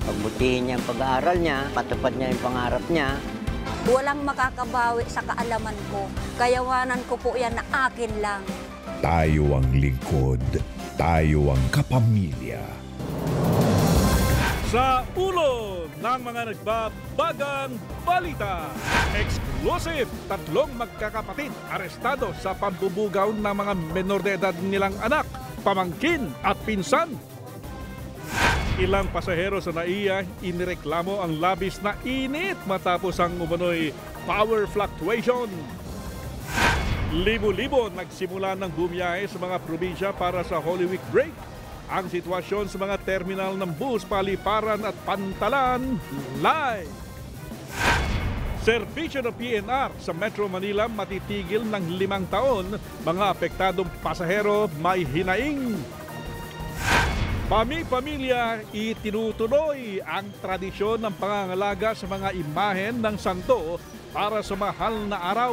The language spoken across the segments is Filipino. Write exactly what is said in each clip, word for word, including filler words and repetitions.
pagbutihin niya ang pag-aaral niya, patupad niya yung pangarap niya. Walang makakabawi sa kaalaman ko. Kayawanan ko po yan na akin lang. Tayo ang lingkod, tayo ang kapamilya. Sa ulo ng mga nagbabagang balita. Exclusive! Tatlong magkakapatid arestado sa pambubugaw ng mga menor de edad nilang anak, pamangkin at pinsan. Ilang pasahero sa NAIA inireklamo ang labis na init matapos ang umano'y power fluctuation. Libo-libo nagsimula ng bumiyahe sa mga probinsya para sa Holy Week break. Ang sitwasyon sa mga terminal ng bus, paliparan at pantalan live. Serbisyo ng P N R sa Metro Manila matitigil ng limang taon. Mga apektadong pasahero may hinaing. Pami-pamilya, itinutuloy ang tradisyon ng pangangalaga sa mga imahen ng santo para sa mahal na araw.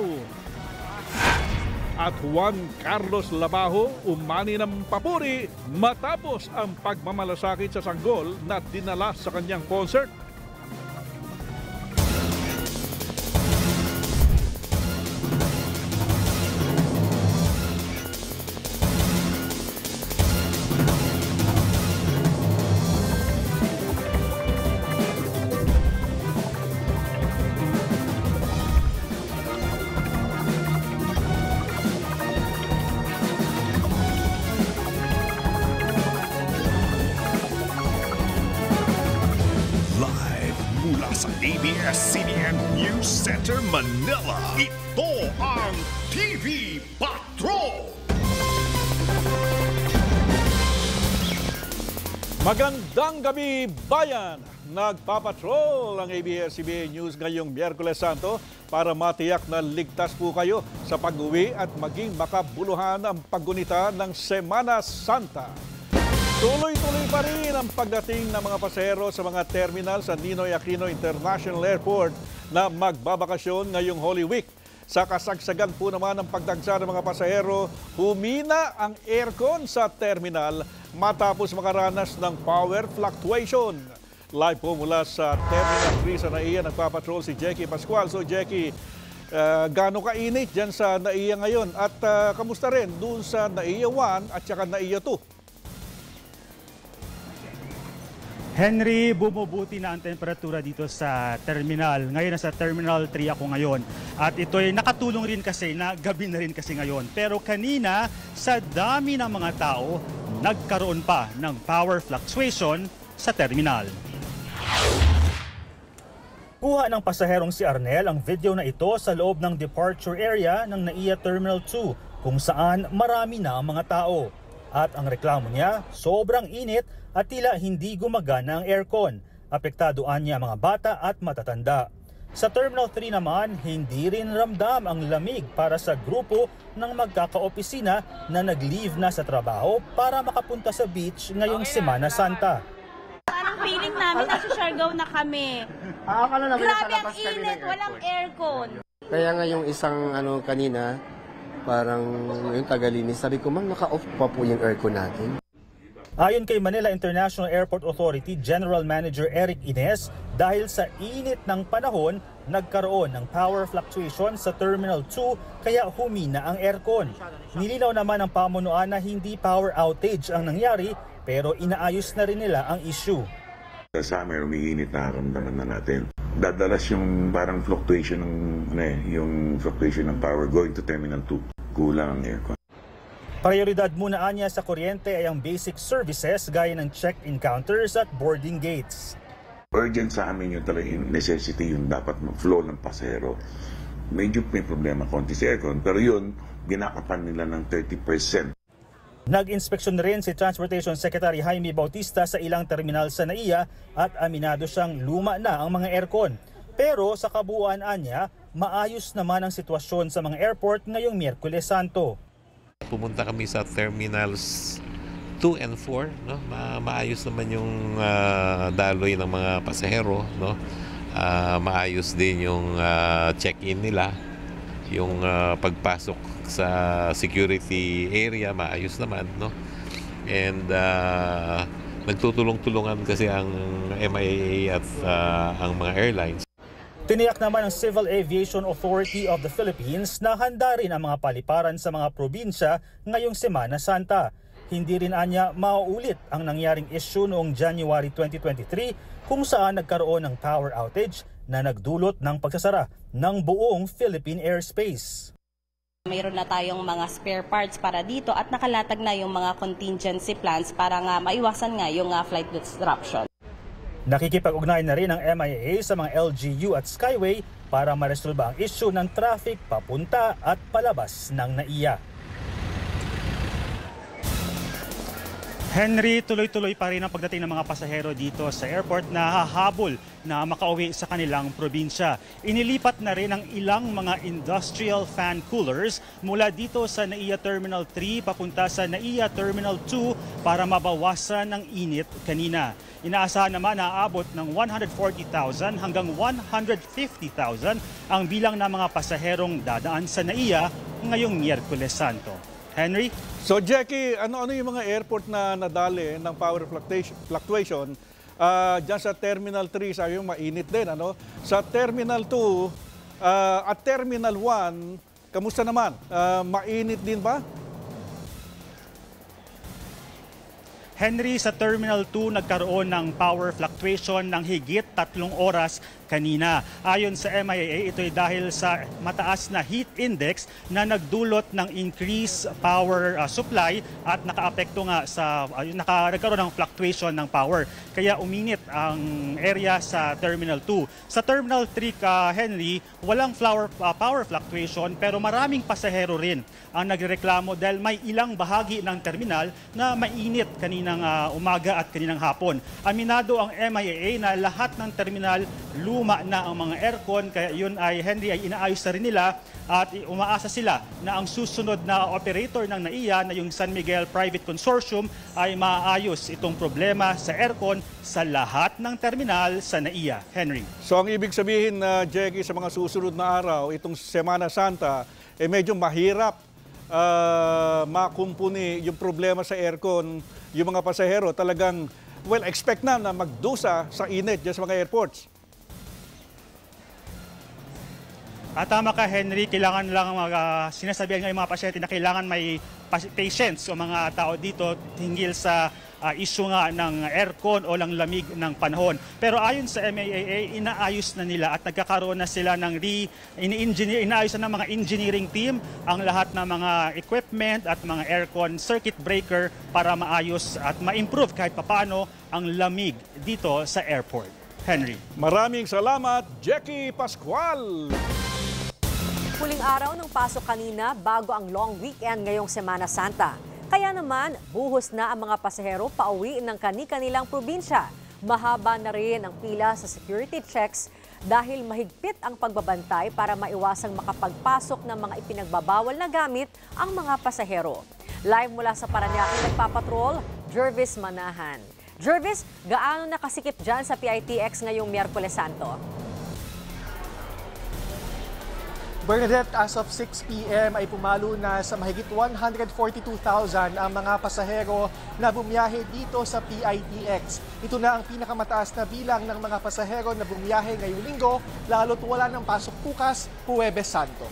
At Juan Carlos Labajo umani ng papuri matapos ang pagmamalasakit sa sanggol na dinala sa kanyang concert. Sa A B S C B N News Center, Manila. Ito ang T V Patrol! Magandang gabi, bayan! Nagpapatrol ang A B S C B N News ngayong Miyerkules Santo para matiyak na ligtas po kayo sa pag-uwi at maging makabuluhan ang paggunita ng Semana Santa. Tuloy-tuloy pa rin ang pagdating ng mga pasahero sa mga terminal sa Ninoy Aquino International Airport na magbabakasyon ngayong Holy Week. Sa kasagsagan po naman ng pagdagsa ng mga pasahero, humina ang aircon sa terminal matapos makaranas ng power fluctuation. Live po mula sa Terminal three sa NAIA, nagpapatrol si Jackie Pascual. So Jackie, uh, gaano kainit dyan sa NAIA ngayon? At uh, kamusta rin doon sa NAIA one at saka NAIA two? Henry, bumubuti na ang temperatura dito sa terminal. Ngayon nasa Terminal three ako ngayon. At ito'y nakatulong rin kasi na gabi na rin kasi ngayon. Pero kanina, sa dami ng mga tao, nagkaroon pa ng power fluctuation sa terminal. Kuha ng pasaherong si Arnel ang video na ito sa loob ng departure area ng NAIA Terminal two kung saan marami na ang mga tao. At ang reklamo niya, sobrang init at tila hindi gumagana ang aircon. Apektadoan niya mga bata at matatanda. Sa Terminal three naman, hindi rin ramdam ang lamig para sa grupo ng magkakaopisina na nag-leave na sa trabaho para makapunta sa beach ngayong Semana Santa. Parang feeling namin nasa Siargao na kami. Grabe ang init, walang aircon. Kaya nga yung isang ano kanina, parang yung tagalinis, sabi ko, ma'am, naka-off pa po yung aircon natin. Ayon kay Manila International Airport Authority General Manager Eric Ines, dahil sa init ng panahon, nagkaroon ng power fluctuation sa Terminal two kaya humina ang aircon. Nilinaw naman ng pamunuan na hindi power outage ang nangyari pero inaayos na rin nila ang issue. Sa summer, umiinit na karamdaman na natin. Dadalas yung parang fluctuation ng ano eh, yung fluctuation ng power going to Terminal two. Kulang ang aircon. Prioridad muna anya sa kuryente ay ang basic services gaya ng check-in counters at boarding gates. Urgent sa amin yung talaga yung necessity yung dapat mag-flow ng pasahero. Medyo may problema konti sa aircon pero yun, ginakapan nila ng thirty percent. Nag-inspeksyon rin si Transportation Secretary Jaime Bautista sa ilang terminal sa NAIA at aminado siyang luma na ang mga aircon. Pero sa kabuuan anya, maayos naman ang sitwasyon sa mga airport ngayong Miyerkules Santo. Pumunta kami sa Terminals two and four, no? Ma maayos naman yung uh, daloy ng mga pasahero, no? Uh, maayos din yung uh, check-in nila, yung uh, pagpasok sa security area maayos naman, no? And uh, nagtutulong-tulungan kasi ang M I A at uh, ang mga airlines. Tiniyak naman ng Civil Aviation Authority of the Philippines na handa rin ang mga paliparan sa mga probinsya ngayong Semana Santa. Hindi rin anya mauulit ang nangyaring issue noong January twenty twenty-three kung saan nagkaroon ng power outage na nagdulot ng pagsasara ng buong Philippine airspace. Mayroon na tayong mga spare parts para dito at nakalatag na yung mga contingency plans para nga maiwasan nga yung uh, flight disruption. Nakikipag-ugnayan na rin ang M I A sa mga L G U at Skyway para maresolba ang issue ng traffic papunta at palabas ng N A I A. Henry, tuloy-tuloy pa rin ang pagdating ng mga pasahero dito sa airport na hahabol na makauwi sa kanilang probinsya. Inilipat na rin ang ilang mga industrial fan coolers mula dito sa N A I A Terminal three papunta sa N A I A Terminal two para mabawasan ang init kanina. Inaasahan naman na aabot ng one hundred forty thousand hanggang one hundred fifty thousand ang bilang ng mga pasaherong dadaan sa N A I A ngayong Miyerkules Santo. Henry? So Jackie, ano-ano yung mga airport na nadali ng power fluctuation, fluctuation uh, dyan sa Terminal three, sabi yung mainit din, ano? Sa Terminal two uh, at Terminal one, kamusta naman? Uh, mainit din ba? Henry, sa Terminal two nagkaroon ng power fluctuation ng higit tatlong oras kanina. Ayon sa M I A, ito ay dahil sa mataas na heat index na nagdulot ng increased power uh, supply at nakaapekto nga sa uh, naka, nagkaroon ng fluctuation ng power. Kaya uminit ang area sa Terminal two. Sa Terminal three, ka Henry, walang flower, uh, power fluctuation pero maraming pasahero rin ang nagreklamo dahil may ilang bahagi ng terminal na mainit kaninang uh, umaga at kaninang hapon. Aminado ang M I A A na lahat ng terminal luma na ang mga aircon, kaya yun ay Henry ay inaayos na rin nila at umaasa sila na ang susunod na operator ng N A I A na yung San Miguel Private Consortium ay maayos itong problema sa aircon sa lahat ng terminal sa N A I A. Henry. So ang ibig sabihin na uh, Jackie, sa mga susunod na araw, itong Semana Santa, eh medyo mahirap uh, makumpuni yung problema sa aircon. Yung mga pasahero talagang, well, expect na na magdusa sa init dyan sa mga airports. At tama ka, Henry, kailangan lang uh, sinasabihan ng mga pasyente na kailangan may patience o mga tao dito hinggil sa uh, issue nga ng aircon o lang lamig ng panahon. Pero ayon sa M I A A, inaayos na nila at nagkakaroon na sila ng re, ini-engineer, inaayos na ng mga engineering team ang lahat ng mga equipment at mga aircon circuit breaker para maayos at ma-improve kahit papaano ang lamig dito sa airport. Henry. Maraming salamat, Jackie Pascual. Huling araw ng pasok kanina bago ang long weekend ngayong Semana Santa. Kaya naman, buhos na ang mga pasahero pauwi ng kani-kanilang probinsya. Mahaba na rin ang pila sa security checks dahil mahigpit ang pagbabantay para maiwasang makapagpasok ng mga ipinagbabawal na gamit ang mga pasahero. Live mula sa Paranaque, nagpapatrol, Jervis Manahan. Jervis, gaano nakasikip dyan sa P I T X ngayong Miyerkules Santo? Bernadette, as of six p m ay pumalo na sa mahigit one hundred forty-two thousand ang mga pasahero na bumiyahe dito sa P I T X. Ito na ang pinakamataas na bilang ng mga pasahero na bumiyahe ngayong linggo, lalo't wala ng pasok bukas, Huwebes Santo.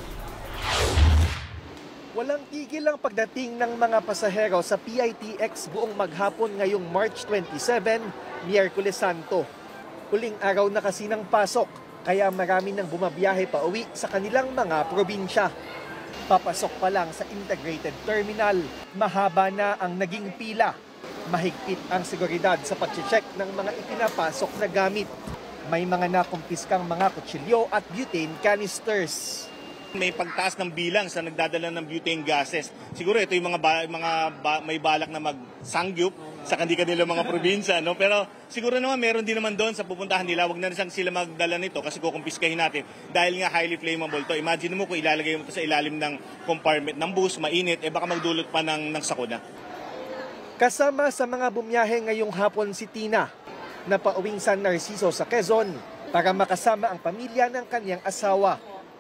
Walang tigil ang pagdating ng mga pasahero sa P I T X buong maghapon ngayong March twenty-seven, Miyerkules Santo. Huling araw na kasi ng pasok, kaya marami nang bumabiyahe pa uwi sa kanilang mga probinsya. Papasok pa lang sa integrated terminal, mahaba na ang naging pila. Mahigpit ang seguridad sa pag-check ng mga ipinapasok na gamit. May mga nakumpiskang mga kutsilyo at butane canisters. May pagtaas ng bilang sa nagdadala ng butane gases. Siguro ito yung mga, ba, mga ba, may balak na magsangyup sa kanila mga probinsya, no? Pero siguro naman meron din naman doon sa pupuntahan nila, wag na rin sila magdala nito kasi kukumpiskahin natin dahil nga highly flammable to. Imagine mo kung ilalagay mo ito sa ilalim ng compartment ng bus, mainit, eh baka magdulot pa ng, ng sakuna. Kasama sa mga bumiyahe ngayong hapon si Tina, na pauwing San Narciso sa Quezon para makasama ang pamilya ng kanyang asawa.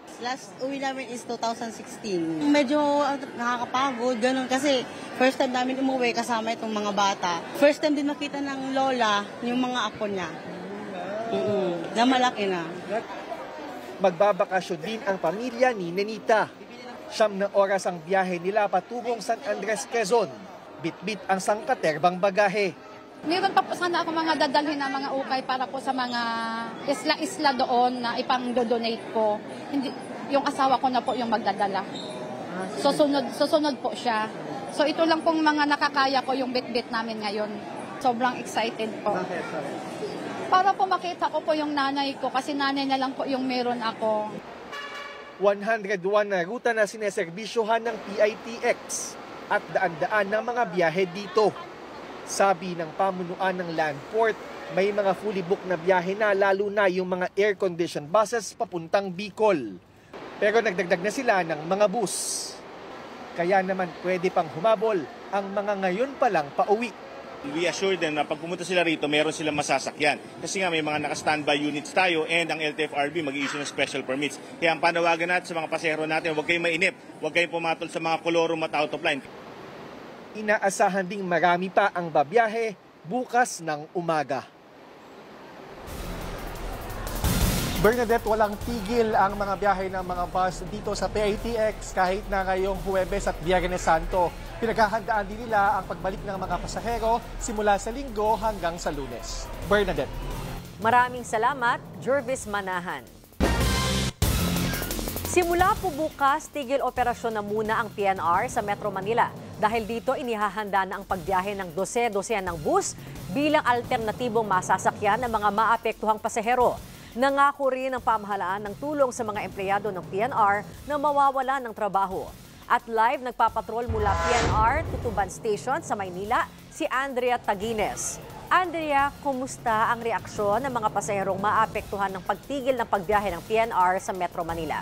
Last uwi namin is two thousand sixteen. Medyo nakakapagod, ganun kasi first time namin umuwi kasama itong mga bata. First time din nakita ng lola yung mga apo niya. Mm-mm, na malaki na. Magbabakasyon din ang pamilya ni Nenita. Siyam na oras ang biyahe nila patungong San Andres, Quezon. Bit-bit ang sangkaterbang bagahe. Meron pa po sana ako mga dadalhin na mga ukay para po sa mga isla-isla doon na ipang-donate ko. Hindi, yung asawa ko na po yung magdadala. Susunod, susunod po siya. So ito lang pong mga nakakaya ko yung bit-bit namin ngayon. Sobrang excited po. Para po makita ko po yung nanay ko kasi nanay na lang po yung meron ako. one hundred one na ruta na sineserbisyohan ng P I T X at daan-daan ng mga biyahe dito. Sabi ng pamunuan ng Landport, may mga fully booked na biyahe na lalo na yung mga air-conditioned buses papuntang Bicol. Pero nagdagdag na sila ng mga bus. Kaya naman pwede pang humabol ang mga ngayon pa lang pauwi. We assure them na pag pumunta sila rito, meron silang masasakyan. Kasi nga may mga naka-standby units tayo and ang L T F R B mag-i-issue ng special permits. Kaya ang panawagan natin sa mga pasahero natin, huwag kayong mainip, huwag kayong pumatol sa mga kolorum at out of line. Inaasahan ding marami pa ang babiyahe bukas ng umaga. Bernadette, walang tigil ang mga biyahe ng mga bus dito sa P I T X kahit na ngayong Huwebes at Biyernes Santo. Pinaghahandaan din nila ang pagbalik ng mga pasahero simula sa Linggo hanggang sa Lunes. Bernadette. Maraming salamat, Jervis Manahan. Simula po bukas, tigil operasyon na muna ang P N R sa Metro Manila. Dahil dito, inihahanda na ang pagbiyahe ng dose-dosean ng bus bilang alternatibong masasakyan ng mga maapektuhang pasahero. Nangako rin ang pamahalaan ng tulong sa mga empleyado ng P N R na mawawala ng trabaho. At live nagpapatrol mula P N R Tutukan Station sa Maynila, si Andrea Tagines. Andrea, kumusta ang reaksyon ng mga pasaherong maapektuhan ng pagtigil ng pagbiyahe ng P N R sa Metro Manila?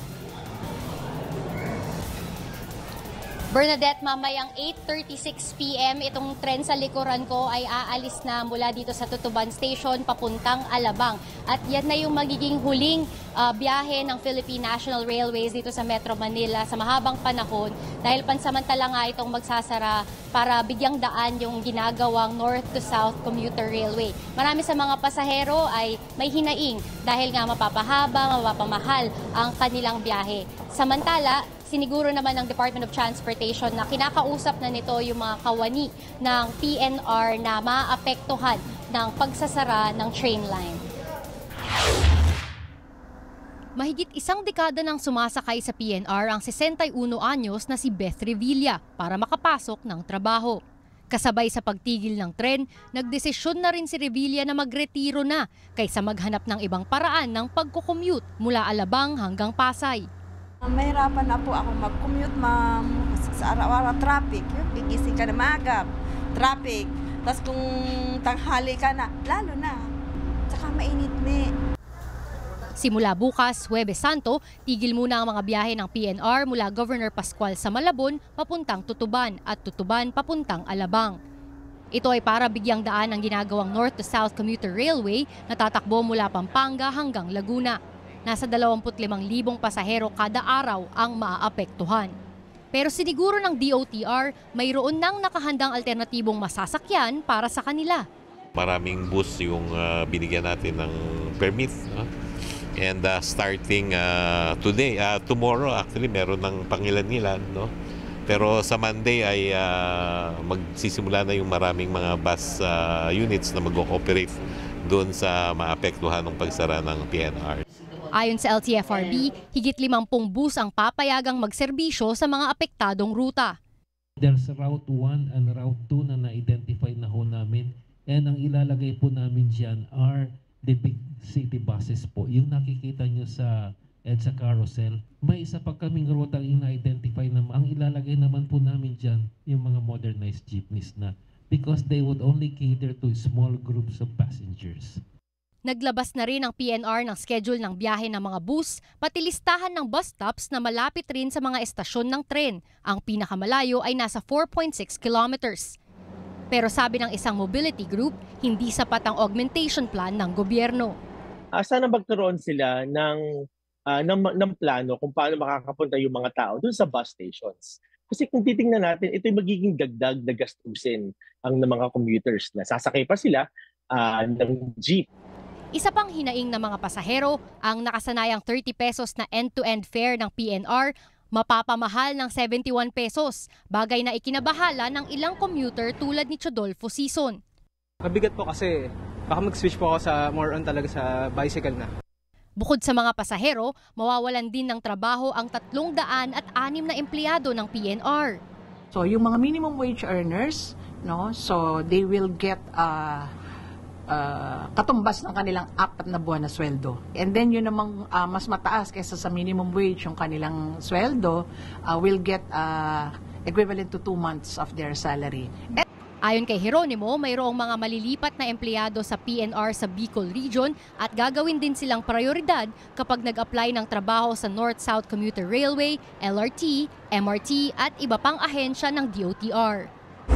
Bernadette, mamayang eight thirty-six p m itong tren sa likuran ko ay aalis na mula dito sa Tutukan Station papuntang Alabang. At yan na yung magiging huling uh, biyahe ng Philippine National Railways dito sa Metro Manila sa mahabang panahon dahil pansamantala nga itong magsasara para bigyang daan yung ginagawang North to South Commuter Railway. Marami sa mga pasahero ay may hinaing dahil nga mapapahaba, mapapamahal ang kanilang biyahe. Samantala, siniguro naman ng Department of Transportation na kinakausap na nito yung mga kawani ng P N R na maapektuhan ng pagsasara ng train line. Mahigit isang dekada nang sumasakay sa P N R ang sesentayuno anyos na si Beth Revilla para makapasok ng trabaho. Kasabay sa pagtigil ng tren, nagdesisyon na rin si Revilla na magretiro na kaysa maghanap ng ibang paraan ng pagkukommute mula Alabang hanggang Pasay. Mahirapan na po ako mag-commute, ma'am. Sa araw-araw, traffic. Gigising ka na maaga, traffic. Tapos kung tanghali ka na, lalo na. Tsaka mainit ni. Simula bukas, Huwebes Santo, tigil muna ang mga biyahe ng P N R mula Governor Pascual sa Malabon papuntang Tutuban at Tutuban papuntang Alabang. Ito ay para bigyang daan ang ginagawang North to South Commuter Railway na tatakbo mula Pampanga hanggang Laguna. Nasa dalawampu't limang libong pasahero kada araw ang maaapektuhan. Pero siniguro ng D O T R, mayroon nang nakahandang alternatibong masasakyan para sa kanila. Maraming bus yung uh, binigyan natin ng permit. No? And uh, starting uh, today, uh, tomorrow actually meron ng pangilan-ilan. No? Pero sa Monday ay uh, magsisimula na yung maraming mga bus uh, units na mag-ooperate doon sa maapektuhan ng pagsara ng P N R. Ayon sa L T F R B, higit limampung bus ang papayagang magserbisyo sa mga apektadong ruta. There's Route one and Route two na na-identify na ho namin. And ang ilalagay po namin dyan are the big city buses po. Yung nakikita nyo sa EDSA carousel. May isa pa kaming ruta ang ina-identify na ang ilalagay naman po namin dyan yung mga modernized jeepneys na because they would only cater to small groups of passengers. Naglabas na rin ang P N R ng schedule ng biyahe ng mga bus, pati listahan ng bus stops na malapit rin sa mga estasyon ng tren. Ang pinakamalayo ay nasa four point six kilometers. Pero sabi ng isang mobility group, hindi sapat ang augmentation plan ng gobyerno. Uh, sana magkaroon sila ng uh, ng, ng plano kung paano makakapunta yung mga tao dun sa bus stations. Kasi kung titingnan natin, ito yung magiging dagdag na gastusin ang ng mga commuters na sasakay pa sila uh, ng jeep. Isa pang hinaing ng mga pasahero, ang nakasanayang thirty pesos na end-to-end fare ng P N R, mapapamahal ng seventy-one pesos, bagay na ikinabahala ng ilang commuter tulad ni Chodolfo Season. Mabigat po kasi baka mag-switch po ako sa more on talaga sa bicycle na. Bukod sa mga pasahero, mawawalan din ng trabaho ang tatlong daan at anim na empleyado ng P N R. So yung mga minimum wage earners, no, so they will get uh, uh, katumbas ng kanilang apat na buwan na sweldo. And then yun namang uh, mas mataas kaysa sa minimum wage yung kanilang sweldo, uh, will get uh, equivalent to two months of their salary. And ayon kay Jeronimo, mayroong mga malilipat na empleyado sa P N R sa Bicol Region at gagawin din silang prioridad kapag nag-apply ng trabaho sa North-South Commuter Railway, L R T, M R T at iba pang ahensya ng D O T R.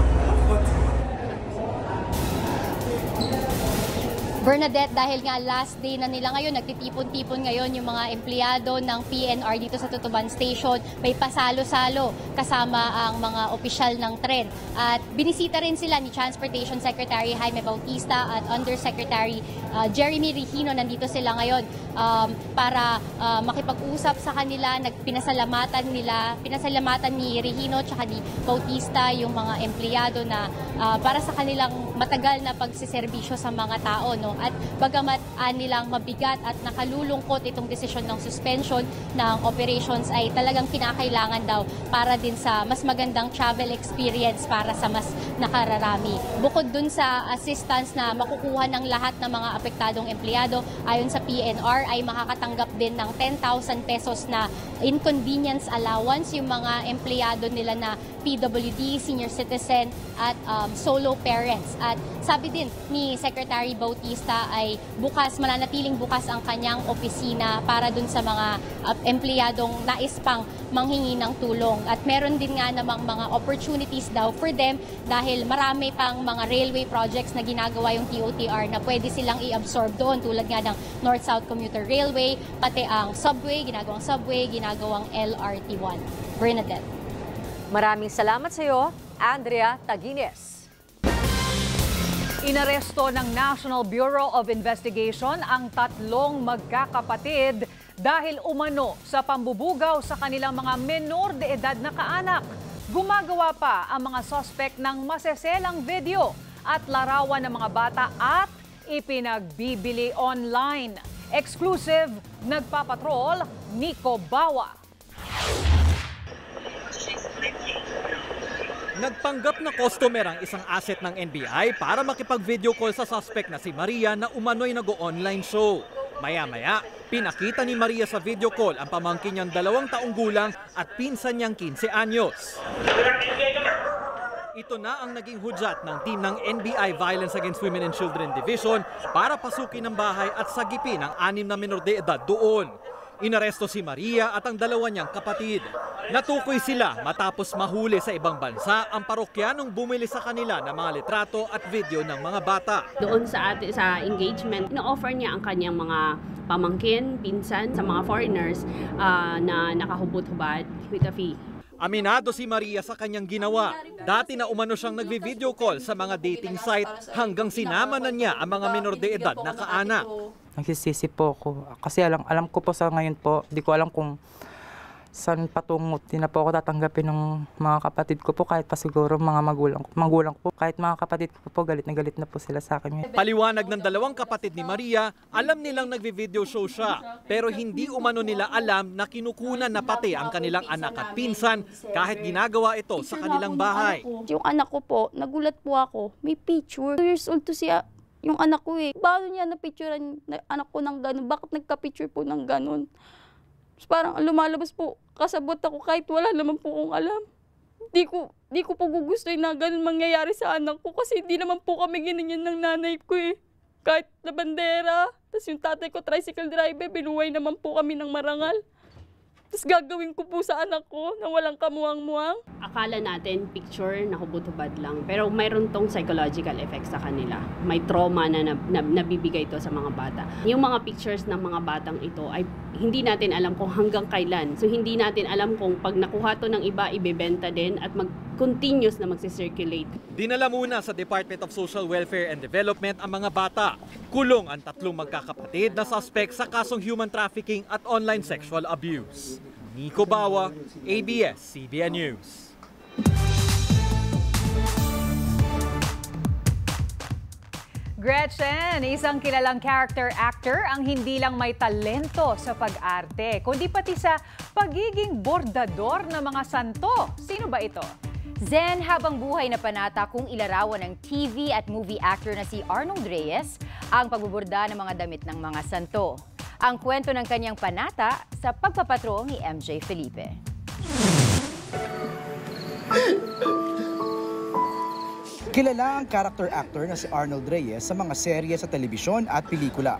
Bernadette, dahil nga last day na nila ngayon, nagtitipon-tipon ngayon yung mga empleyado ng P N R dito sa Tutukan Station. May pasalo-salo kasama ang mga opisyal ng tren. At binisita rin sila ni Transportation Secretary Jaime Bautista at Undersecretary uh, Jeremy Regino. Nandito sila ngayon um, para uh, makipag-usap sa kanila. Nagpinasalamatan nila, pinasalamatan ni Regino at ni Bautista yung mga empleyado na uh, para sa kanilang matagal na pagsiservisyo sa mga tao, no? At bagamat uh, nilang mabigat at nakalulungkot itong desisyon ng suspension ng operations ay talagang kinakailangan daw para din sa mas magandang travel experience para sa mas nakararami. Bukod dun sa assistance na makukuha ng lahat ng mga apektadong empleyado, ayon sa P N R ay makakatanggap din ng ten thousand pesos na inconvenience allowance yung mga empleyado nila na P W D, senior citizen at um, solo parents. At sabi din ni Secretary Bautista ay bukas, mananatiling bukas ang kanyang opisina para dun sa mga uh, empleyadong nais pang manghingi ng tulong. At meron din nga namang mga opportunities daw for them dahil marami pang mga railway projects na ginagawa yung T O T R na pwede silang i-absorb doon tulad nga ng North-South Commuter Railway, pati ang subway, ginagawang subway, ginagawang L R T one. Bernadette. Maraming salamat sa iyo, Andrea Taguines. Inaresto ng National Bureau of Investigation ang tatlong magkakapatid dahil umano sa pambubugaw sa kanilang mga menor de edad na kaanak. Gumagawa pa ang mga suspect ng maseselang video at larawan ng mga bata at ipinagbibili online. Exclusive, nagpapatrol, Nico Bawa. Nagpanggap na customer ang isang asset ng N B I para makipag-video call sa suspect na si Maria na umano'y nag-online show. Maya-maya, pinakita ni Maria sa video call ang pamangkin niyang dalawang taong gulang at pinsan niyang fifteen anyos. Ito na ang naging hudyat ng team ng N B I Violence Against Women and Children Division para pasukin ang bahay at sagipin ang anim na menor de edad doon. Inaresto si Maria at ang dalawa niyang kapatid. Natukoy sila matapos mahuli sa ibang bansa ang parokyanong bumili sa kanila ng mga litrato at video ng mga bata. Doon sa ate, sa engagement, ina-offer niya ang kanyang mga pamangkin, pinsan sa mga foreigners uh, na nakahubot-hubad with a fee. Aminado si Maria sa kanyang ginawa. Dati na umano siyang nagvi-video call sa mga dating site hanggang sinama na niya ang mga minor de edad na kaanak. Nagsisisi po ako kasi alam, alam ko po sa ngayon po, di ko alam kung saan patungo. Di na po ako tatanggapin ng mga kapatid ko po kahit pa siguro mga magulang ko. Magulang ko po, kahit mga kapatid ko po, galit na galit na po sila sa akin. Paliwanag ng dalawang kapatid ni Maria, alam nilang nagvi-video show siya. Pero hindi umano nila alam na kinukunan na pati ang kanilang anak at pinsan kahit ginagawa ito sa kanilang bahay. Yung anak ko po, nagulat po ako, may picture. two years old to siya. Yung anak ko eh, paano niya na-picturean na anak ko ng gano'n? Bakit nagka-picture po ng gano'n? Parang lumalabas po, kasabot ako kahit wala naman po kong alam. Di ko, di ko po gugustuhin na gano'n mangyayari sa anak ko kasi hindi naman po kami ginanyan ng nanay ko eh. Kahit na bandera, tapos yung tatay ko tricycle driver, binuhay naman po kami ng marangal. Tapos gagawin ko po sa anak ko na walang kamuang-muang. Akala natin picture na hubot-hubad lang. Pero mayroon tong psychological effects sa kanila. May trauma na, na, na nabibigay ito sa mga bata. Yung mga pictures ng mga batang ito ay hindi natin alam kung hanggang kailan. So hindi natin alam kung pag nakuha to ng iba, ibebenta din at mag-continuous na magsisirculate. Dinala muna sa Department of Social Welfare and Development ang mga bata. Kulong ang tatlong magkakapatid na suspect sa kasong human trafficking at online sexual abuse. Nico Bawa, A B S C B N News. Gretchen, isang kilalang character actor ang hindi lang may talento sa pag-arte, kundi pati sa pagiging bordador ng mga santo. Sino ba ito? Zen habang buhay na panata kung ilarawan ng T V at movie actor na si Arnold Reyes ang pagbuburda ng mga damit ng mga santo. Ang kwento ng kanyang panata sa pagpapatrol ni M J Felipe. Kilala ang character actor na si Arnold Reyes sa mga serye sa telebisyon at pelikula.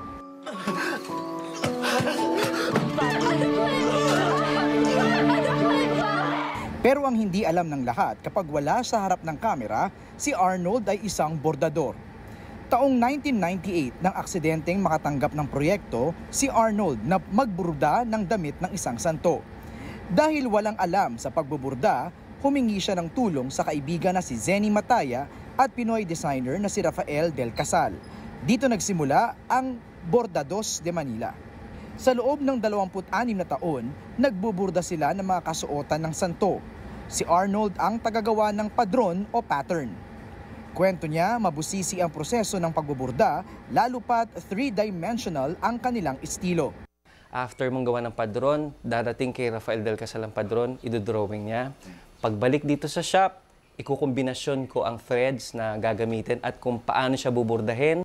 Pero ang hindi alam ng lahat kapag wala sa harap ng kamera, si Arnold ay isang bordador. Taong nineteen ninety-eight nang aksidenteng makatanggap ng proyekto si Arnold na magburda ng damit ng isang santo. Dahil walang alam sa pagbuburda, humingi siya ng tulong sa kaibigan na si Zenny Mataya at Pinoy designer na si Rafael Del Casal. Dito nagsimula ang Bordados de Manila. Sa loob ng dalawampu't anim na taon, nagbuburda sila ng mga kasuotan ng santo. Si Arnold ang tagagawa ng padron o pattern. Kwento niya, mabusisi ang proseso ng pagbuburda, lalo pat three-dimensional ang kanilang estilo. After mong gawa ng padron, dadating kay Rafael Del Casal ang padron, idodrawing niya. Pagbalik dito sa shop, ikukombinasyon ko ang threads na gagamitin at kung paano siya buburdahin.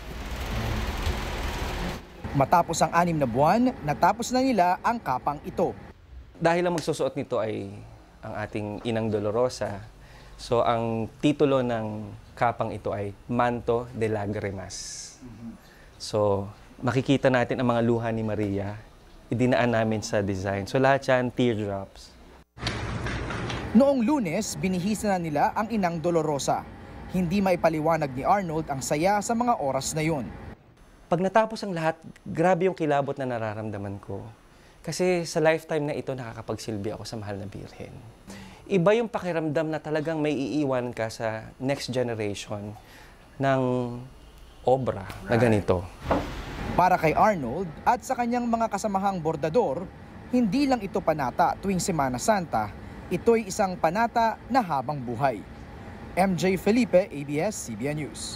Matapos ang anim na buwan, natapos na nila ang kapang ito. Dahil ang magsusuot nito ay ang ating Inang Dolorosa, so ang titulo ng kapang ito ay Manto de Lagrimas. So makikita natin ang mga luha ni Maria, idinaan namin sa design. So lahat yan, teardrops. Noong Lunes, binihisa na nila ang Inang Dolorosa. Hindi maipaliwanag ni Arnold ang saya sa mga oras na yun. Pag natapos ang lahat, grabe yung kilabot na nararamdaman ko. Kasi sa lifetime na ito, nakakapagsilbi ako sa mahal na Birhen. Iba yung pakiramdam na talagang may iiwan ka sa next generation ng obra na ganito. Para kay Arnold at sa kanyang mga kasamahang bordador, hindi lang ito panata tuwing Semana Santa, ito'y isang panata na habang buhay. M J Felipe, A B S C B N News.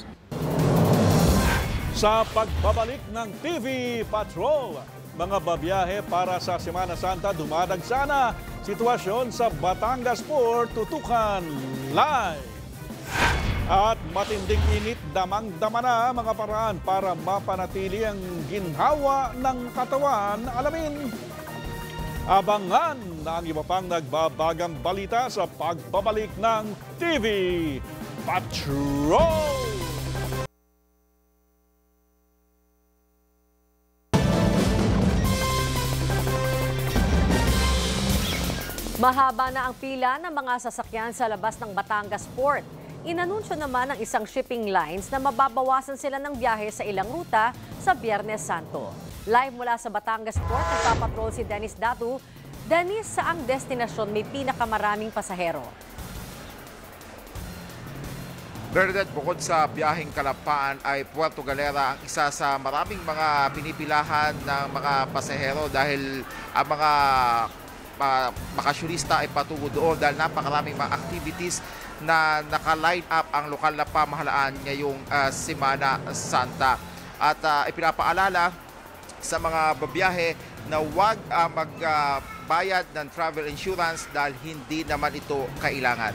Sa pagbabalik ng T V Patrol, mga babiyahe para sa Semana Santa dumadagsana. Sitwasyon sa Batangas Port, Tutukan live. At matinding init, damang-dama na mga paraan para mapanatili ang ginhawa ng katawan. Alamin, abangan na ang iba pang nagbabagang balita sa pagbabalik ng T V Patrol! Mahaba na ang pila ng mga sasakyan sa labas ng Batangas Port. Inanunsyo naman ng isang shipping lines na mababawasan sila ng biyahe sa ilang ruta sa Biyernes Santo. Live mula sa Batangas Port, nagpapatrol si Dennis Datu. Dennis, saang destinasyon may pinakamaraming pasahero? Bernadette, bukod sa biyaheng Kalapaan ay Puerto Galera ang isa sa maraming mga pinipilahan ng mga pasahero dahil ang mga uh, bakasyonista ay patungo doon dahil napakaraming mga activities na naka-line up ang lokal na pamahalaan ngayong uh, Semana Santa. At uh, ipinapaalala sa mga babiyahe na huwag uh, magbayad uh, ng travel insurance dahil hindi naman ito kailangan.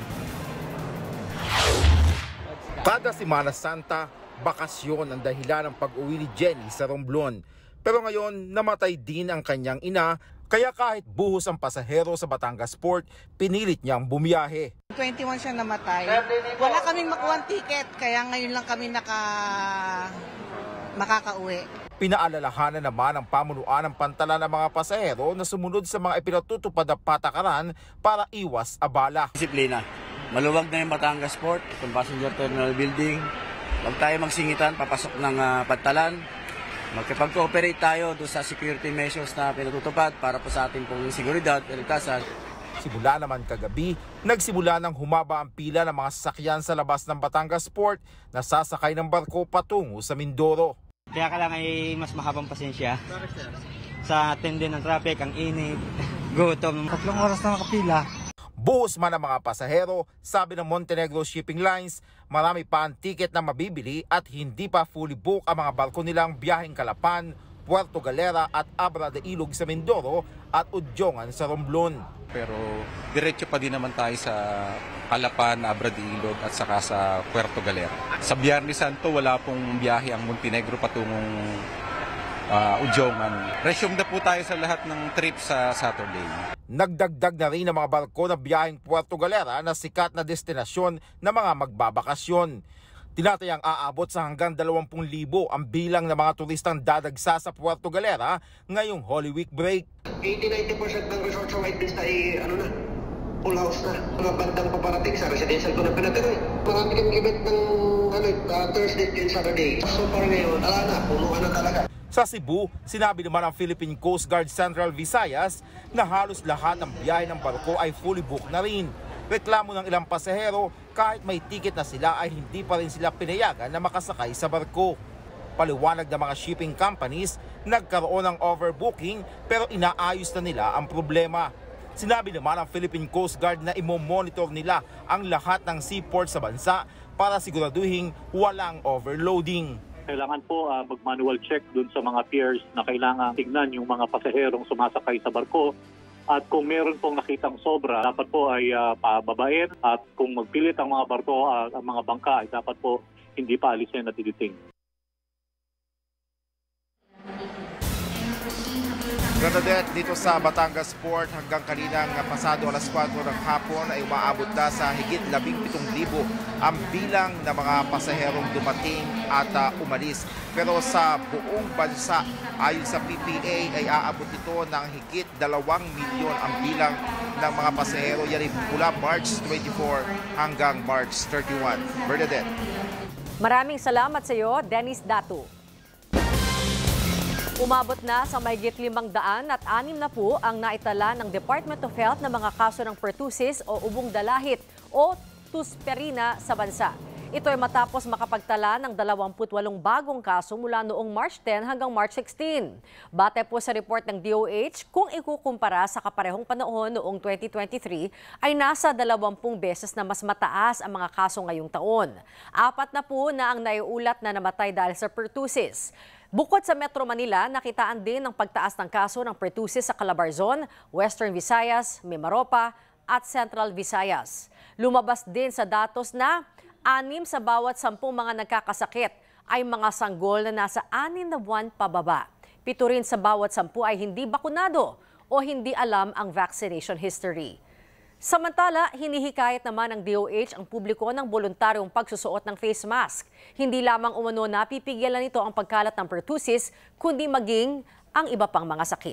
Kada Semana Santa, bakasyon ang dahilan ng pag-uwi ni Jenny sa Romblon. Pero ngayon, namatay din ang kanyang ina, kaya kahit buhos ang pasahero sa Batangas Port, pinilit niyang bumiyahe. twenty-one siya namatay. Wala kaming makuha ticket, kaya ngayon lang kami naka... makakauwi. Pinaalalahanan naman ang pamunuan ng pantalan ng mga pasahero na sumunod sa mga ipinatutupad na patakaran para iwas abala. Disiplina. Maluwag na yung Batangas Port, itong passenger terminal building. Huwag tayo magsingitan, papasok ng uh, pantalan. Magkipag-cooperate tayo doon sa security measures na pinatutupad para po sa ating pong seguridad at ligtasan. Simula naman kagabi, nagsimula ng humaba ang pila ng mga sasakyan sa labas ng Batangas Port na sasakay ng barko patungo sa Mindoro. Kaya kailangan ay mas mahabang pasensya sa tindi ng traffic, ang init, gutom. Tatlong oras na nakapila. Buhos man ang mga pasahero, sabi ng Montenegro Shipping Lines, marami pa ang tiket na mabibili at hindi pa fully book ang mga barko nilang biyaheng Calapan, Puerto Galera at Abra de Ilog sa Mindoro at Udjongan sa Romblon. Pero diretso pa din naman tayo sa Calapan, Abra de Ilog at saka sa Puerto Galera. Sa Biyernes Santo wala pong biyahe ang Montenegro patungong uh, Udjongan. Resume na po tayo sa lahat ng trip sa Saturday. Nagdagdag na rin ang mga barko na biyaheng Puerto Galera na sikat na destinasyon ng mga magbabakasyon. Tinatayang aabot sa hanggang dalawampung libo ang bilang ng mga turistang dadagsa sa Puerto Galera ngayong Holy Week break. eighty to ninety percent ng resort sa Whitelist ay ano na, full house na. Mga bandang paparating sa residential ko na pinatanoy. Marami kang event ng ano, uh, Thursday and Saturday. So far ngayon, ala na, punuan na talaga. Sa Cebu, sinabi naman ng Philippine Coast Guard Central Visayas na halos lahat ng biyahe ng barko ay fully booked na rin. Reklamo ng ilang pasahero, kahit may ticket na sila ay hindi pa rin sila pinayagan na makasakay sa barko. Paliwanag ng mga shipping companies, nagkaroon ng overbooking pero inaayos na nila ang problema. Sinabi naman ng Philippine Coast Guard na imo-monitor nila ang lahat ng seaport sa bansa para siguraduhin walang overloading. Kailangan po uh, mag-manual check dun sa mga piers na kailangan tignan yung mga pasaherong sumasakay sa barko. At kung meron pong nakitang sobra, dapat po ay uh, pababain. At kung magpilit ang mga barko, uh, ang mga bangka, ay dapat po hindi pa alisin at editing. Bernadette, dito sa Batangas Port hanggang kaninang pasado alas kwatro ng hapon ay umaabot na sa higit labing pitong libo ang bilang ng mga pasaherong dumating at uh, umalis. Pero sa buong bansa, ayon sa P P A ay aabot ito ng higit dalawang milyon ang bilang ng mga pasahero. Yan ay mula March twenty-four hanggang March thirty-one. Bernadette. Maraming salamat sa iyo, Dennis Datu. Umabot na sa mahigit limang daan at anim na po ang naitala ng Department of Health na mga kaso ng pertussis o ubong dalahit o tusperina sa bansa. Ito ay matapos makapagtala ng dalawampu't walong bagong kaso mula noong March ten hanggang March sixteen. Bate po sa report ng D O H, kung ikukumpara sa kaparehong panahon noong twenty twenty-three, ay nasa dalawampung beses na mas mataas ang mga kaso ngayong taon. Apat na po na ang naiulat na namatay dahil sa pertussis. Bukod sa Metro Manila, nakitaan din ang pagtaas ng kaso ng pertussis sa Calabarzon, Western Visayas, Mimaropa at Central Visayas. Lumabas din sa datos na anim sa bawat sampung mga nagkakasakit ay mga sanggol na nasa anim na buwan pababa. Pito rin sa bawat sampu ay hindi bakunado o hindi alam ang vaccination history. Samantala, hinihikayat naman ng D O H ang publiko ng voluntaryong pagsusuot ng face mask. Hindi lamang umano napipigilan nito ang pagkalat ng pertussis, kundi maging ang iba pang mga sakit.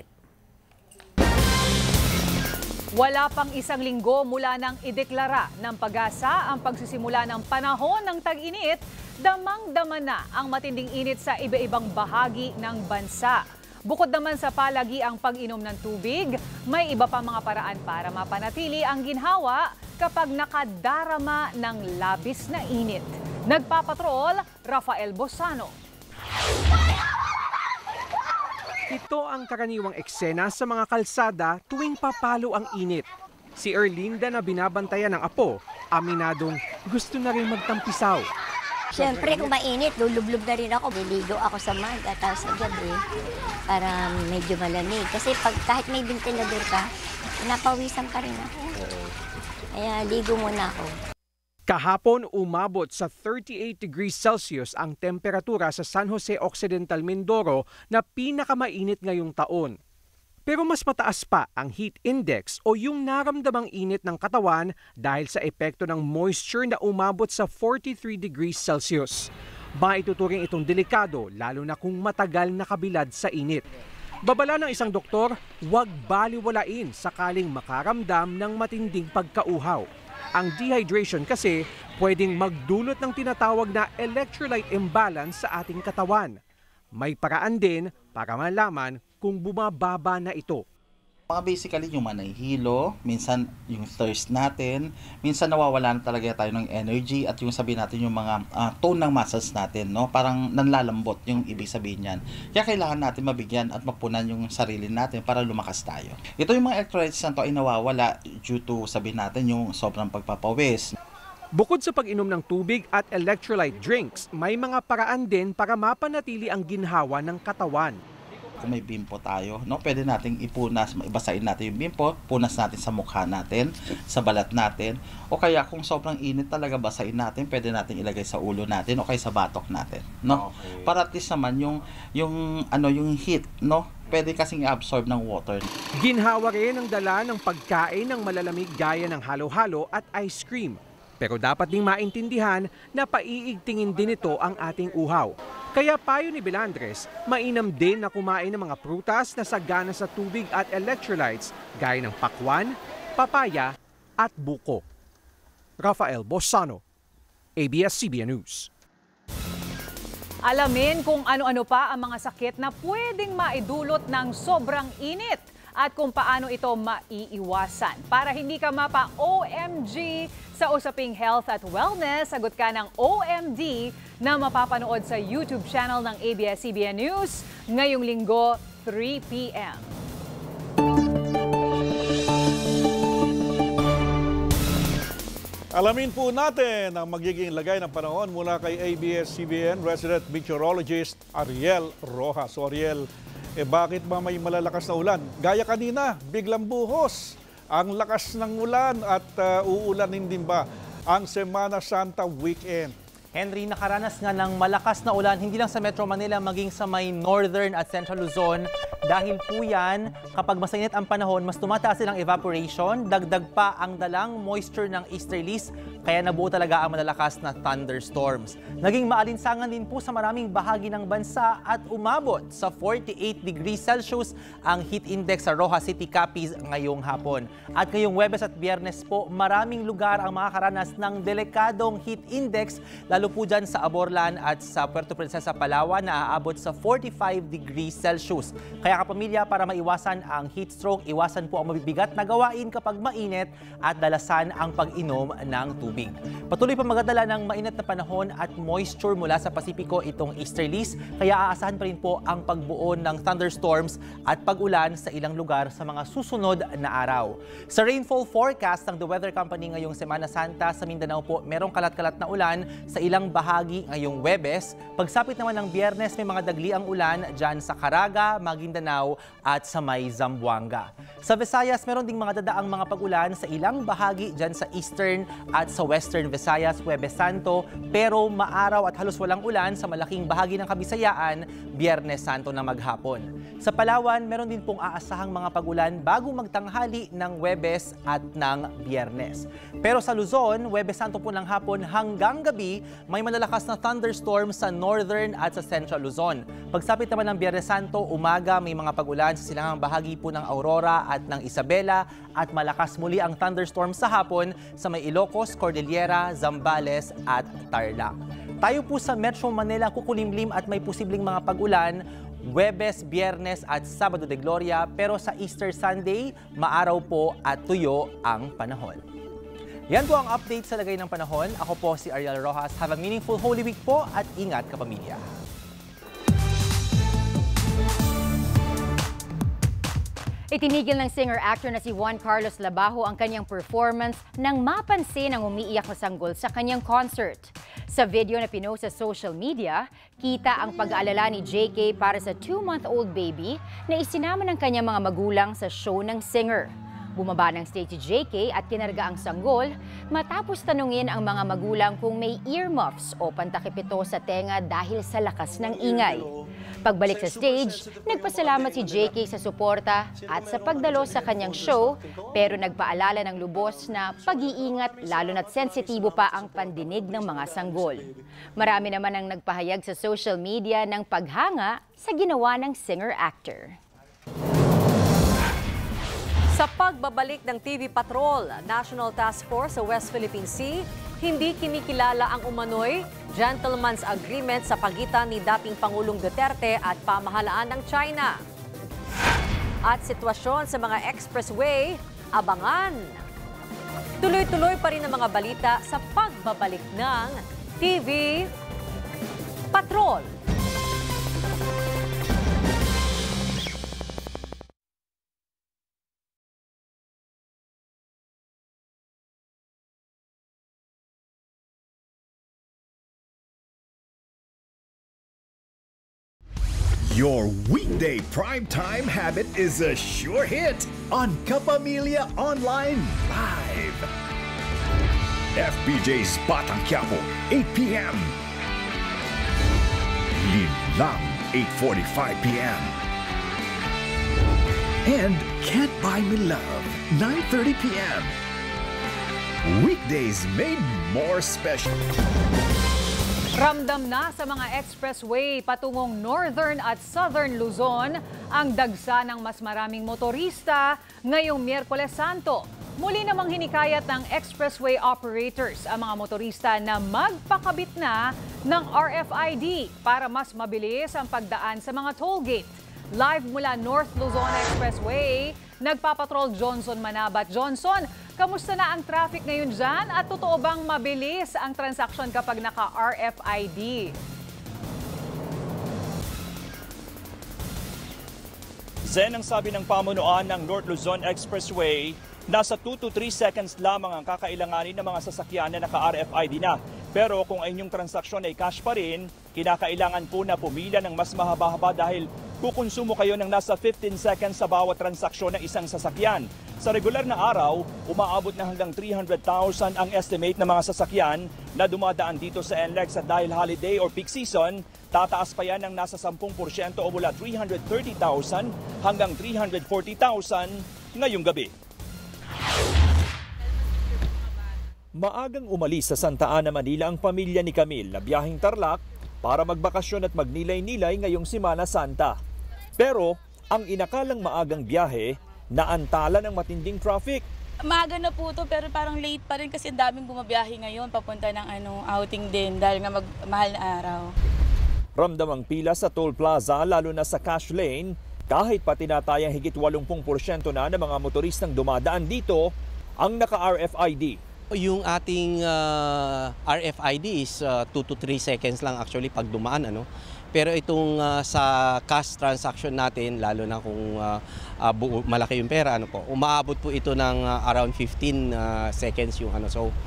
Wala pang isang linggo mula nang ideklara ng Pag-asa ang pagsisimula ng panahon ng tag-init, damang-dama na ang matinding init sa iba-ibang bahagi ng bansa. Bukod naman sa palagi ang pag-inom ng tubig, may iba pa mga paraan para mapanatili ang ginhawa kapag nakadarama ng labis na init. Nagpapatrol, Rafael Bosano. Ito ang karaniwang eksena sa mga kalsada tuwing papalo ang init. Si Erlinda na binabantayan ng apo, aminadong gusto na rin magtampisaw. Siyempre, kung mainit, lulublob na rin ako. Liligo ako sa maga, tapos sa gabi, para medyo malamig. Kasi pag, kahit may ventilador ka, napawisan ka rin ako. Kaya ligo muna ako. Kahapon, umabot sa thirty-eight degrees Celsius ang temperatura sa San Jose Occidental, Mindoro na pinakamainit ngayong taon. Pero mas mataas pa ang heat index o yung naramdamang init ng katawan dahil sa epekto ng moisture na umabot sa forty-three degrees Celsius. Maituturing itong delikado lalo na kung matagal nakabilad sa init. Babala ng isang doktor, huwag baliwalain sakaling makaramdam ng matinding pagkauhaw. Ang dehydration kasi pwedeng magdulot ng tinatawag na electrolyte imbalance sa ating katawan. May paraan din para malaman kung bumababa na ito. Mga basically yung manahihilo, minsan yung thirst natin, minsan nawawala na talaga tayo ng energy at yung sabihin natin yung mga uh, tone ng muscles natin, no? Parang nanlalambot yung ibig sabihin niyan. Kaya kailangan natin mabigyan at mapunan yung sarili natin para lumakas tayo. Ito yung mga electrolytes na to ay nawawala due to sabihin natin yung sobrang pagpapawis. Bukod sa pag-inom ng tubig at electrolyte drinks, may mga paraan din para mapanatili ang ginhawa ng katawan. Kung may bimpo tayo, no, pwede nating ipunas, ibasain natin yung bimpo, punas natin sa mukha natin, sa balat natin, o kaya kung sobrang init talaga basain natin, pwede natin ilagay sa ulo natin o kaya sa batok natin, no? Okay. Para at least naman yung yung ano yung heat, no, pwede kasing i-absorb ng water. Ginhawa rin ang dala ng pagkain ng malalamig gaya ng halo-halo at ice cream. Pero dapat ding maintindihan na paiigtingin din ito ang ating uhaw. Kaya payo ni Belandres, mainam din na kumain ng mga prutas na sagana sa tubig at electrolytes gaya ng pakwan, papaya at buko. Rafael Bosano, A B S C B N News. Alamin kung ano-ano pa ang mga sakit na pwedeng maidulot ng sobrang init at kung paano ito maiiwasan. Para hindi ka mapa-O M G sa usaping health at wellness, sagot ka ng O M D na mapapanood sa YouTube channel ng A B S C B N News ngayong linggo, three p m Alamin po natin ang magiging lagay ng panahon mula kay A B S C B N resident meteorologist Ariel Rojas. So Ariel, eh bakit ba may malalakas na ulan? Gaya kanina, biglang buhos ang lakas ng ulan at uh, uulanin din ba ang Semana Santa weekend? Henry, nakaranas nga ng malakas na ulan hindi lang sa Metro Manila maging sa may Northern at Central Luzon. Dahil po yan, kapag masainit ang panahon, mas tumataas silang evaporation, dagdag pa ang dalang moisture ng easterlies, kaya nabuo talaga ang malalakas na thunderstorms. Naging maalinsangan din po sa maraming bahagi ng bansa at umabot sa forty-eight degrees Celsius ang heat index sa Rojas City, Capiz ngayong hapon. At ngayong Huwebes at Biyernes po, maraming lugar ang makakaranas ng delikadong heat index, lalo po dyan sa Aborlan at sa Puerto Princesa, Palawan na aabot sa forty-five degrees Celsius. Kaya kapamilya, para maiwasan ang heat stroke, iwasan po ang mabibigat na gawain kapag mainit at dalasan ang pag-inom ng tubig. Patuloy pa magdala ng mainit na panahon at moisture mula sa Pasipiko itong easterlies, kaya aasahan pa rin po ang pagbuo ng thunderstorms at pag-ulan sa ilang lugar sa mga susunod na araw. Sa rainfall forecast ng The Weather Company ngayong Semana Santa sa Mindanao po, merong kalat-kalat na ulan sa ilang bahagi ngayong Huwebes. Pagsapit naman ng Biyernes, may mga dagli ang ulan dyan sa Caraga, Maguindanao at sa may Zamboanga. Sa Visayas, meron ding mga dadaang mga pag-ulan sa ilang bahagi dyan sa Eastern at sa Western Visayas, Huwebes Santo, pero maaraw at halos walang ulan sa malaking bahagi ng Kabisayaan, Biyernes Santo na maghapon. Sa Palawan, meron din pong aasahang mga pag-ulan bago magtanghali ng Huwebes at ng Biyernes. Pero sa Luzon, Huwebes Santo po ng hapon hanggang gabi, may malalakas na thunderstorm sa Northern at sa Central Luzon. Pagsapit naman ng Biyernes Santo, umaga may mga pag-ulan sa silangang bahagi po ng Aurora at ng Isabela at malakas muli ang thunderstorm sa hapon sa may Ilocos, Cordillera, Zambales at Tarlac. Tayo po sa Metro Manila kukulimlim at may posibleng mga pag-ulan Huwebes, Biyernes at Sabado de Gloria, pero sa Easter Sunday, maaraw po at tuyo ang panahon. Yan po ang update sa lagay ng panahon. Ako po si Ariel Rojas. Have a meaningful Holy Week po at ingat kapamilya. Itinigil ng singer-actor na si Juan Carlos Labajo ang kanyang performance nang mapansin ang umiiyak na sanggol sa kanyang concert. Sa video na pinost sa social media, kita ang pag-aalala ni J K para sa two-month-old baby na isinama ng kanyang mga magulang sa show ng singer. Bumaba ng stage si J K at kinarga ang sanggol matapos tanungin ang mga magulang kung may earmuffs o pantakip ito sa tenga dahil sa lakas ng ingay. Pagbalik sa stage, nagpasalamat si J K sa suporta at sa pagdalo sa kanyang show, pero nagpaalala ng lubos na pag-iingat lalo na't sensitibo pa ang pandinig ng mga sanggol. Marami naman ang nagpahayag sa social media ng paghanga sa ginawa ng singer-actor. Sa pagbabalik ng T V Patrol, National Task Force sa West Philippine Sea, hindi kinikilala ang umano'y gentleman's agreement sa pagitan ni dating Pangulong Duterte at pamahalaan ng China. At sitwasyon sa mga expressway, abangan. Tuloy-tuloy pa rin ang mga balita sa pagbabalik ng T V Patrol. Your weekday primetime habit is a sure hit on Kapamilya Online Live. F B J's Batang Quiapo, eight p m Lilang, eight forty-five p m And Can't Buy Me Love, nine thirty p m Weekdays made more special. Ramdam na sa mga expressway patungong Northern at Southern Luzon ang dagsa ng mas maraming motorista ngayong Miyerkules Santo. Muli namang hinikayat ng expressway operators ang mga motorista na magpakabit na ng R F I D para mas mabilis ang pagdaan sa mga toll gate. Live mula North Luzon Expressway, nagpapatrol Johnson Manabat. Johnson, kamusta na ang traffic ngayon dyan at totoo bang mabilis ang transaksyon kapag naka-R F I D? Zen, ang sabi ng pamunuan ng North Luzon Expressway, nasa two to three seconds lamang ang kakailanganin ng mga sasakyan na naka-R F I D na. Pero kung ang inyong transaksyon ay cash pa rin, kinakailangan po na pumila ng mas mahaba-haba dahil kukonsumo kayo ng nasa fifteen seconds sa bawat transaksyon ng isang sasakyan. Sa regular na araw, umaabot na hanggang three hundred thousand ang estimate ng mga sasakyan na dumadaan dito sa N L E X at dahil holiday or peak season, tataas pa yan ng nasa ten percent o mula three hundred thirty thousand hanggang three hundred forty thousand ngayong gabi. Maagang umalis sa Santa Ana, Manila ang pamilya ni Camille na biyaheng Tarlac para magbakasyon at magnilay-nilay ngayong Semana Santa. Pero ang inakalang maagang biyahe, naantala ng matinding traffic. Maaga na po to pero parang late pa rin kasi daming bumabiyahe ngayon papunta ng ano, outing din dahil nga magmahal na araw. Ramdam ang pila sa toll plaza lalo na sa cash lane kahit pa tinatayang higit eighty percent na ng mga motoristang dumadaan dito ang naka-R F I D. Yung ating uh, R F I D is uh, two to three seconds lang actually pag dumaan, ano. Pero itong uh, sa cash transaction natin, lalo na kung uh, uh, buo, malaki yung pera, ano po, umaabot po ito ng uh, around fifteen uh, seconds yung ano. So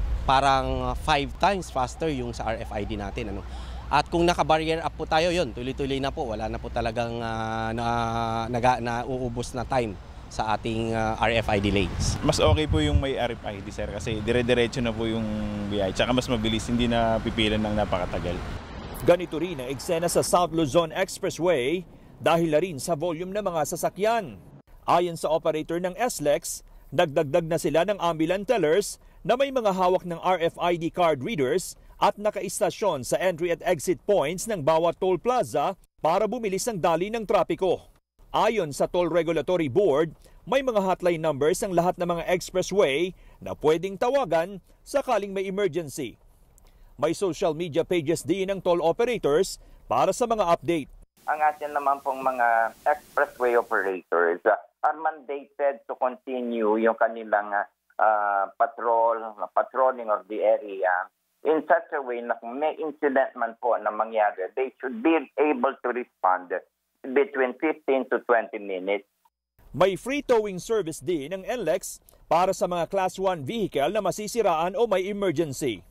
parang five times faster yung sa R F I D natin, ano. At kung naka-barrier up po tayo, yun, tuloy-tuloy na po, wala na po talagang uh, na, na, na uubos na time sa ating uh, R F I D lanes. Mas okay po yung may R F I D, sir, kasi dire-diretso na po yung biyahe. Tsaka mas mabilis, hindi na pipilan ng napakatagal. Ganito rin ang eksena sa South Luzon Expressway dahil na rin sa volume ng mga sasakyan. Ayon sa operator ng S L E X, nagdagdag na sila ng ambulant tellers na may mga hawak ng R F I D card readers at nakaistasyon sa entry at exit points ng bawat toll plaza para bumilis ang dali ng trapiko. Ayon sa Toll Regulatory Board, may mga hotline numbers ang lahat ng mga expressway na pwedeng tawagan sakaling may emergency. May social media pages din ng toll operators para sa mga update. Ang atin naman pong mga expressway operators uh, are mandated to continue yung kanilang uh, patrol, patrolling of the area in such a way na kung may incident man po na mangyari, they should be able to respond between fifteen to twenty minutes. May free towing service din ng N L E X para sa mga Class one vehicle na masisiraan o may emergency.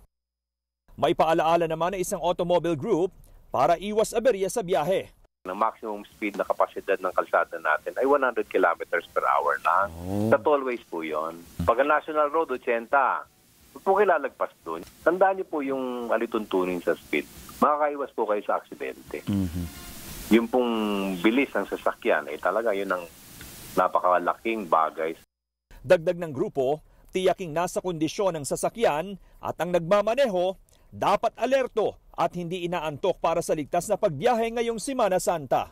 May paalaala naman ng isang automobile group para iwas aberya sa biyahe. Ang maximum speed na kapasidad ng kalsada natin ay one hundred kilometers per hour lang. Oh. Sa tollways po yun. Pag ang National Road, eighty. Huwag po kayo lalagpas doon. Tandaan niyo po yung alituntunin sa speed. Makakaiwas po kayo sa aksidente. Mm-hmm. Yung pong bilis ng sasakyan ay talaga yun ang napakalaking bagay. Dagdag ng grupo, tiyaking nasa kondisyon ng sasakyan at ang nagmamaneho dapat alerto at hindi inaantok para sa ligtas na pagbiyahe ngayong Semana Santa.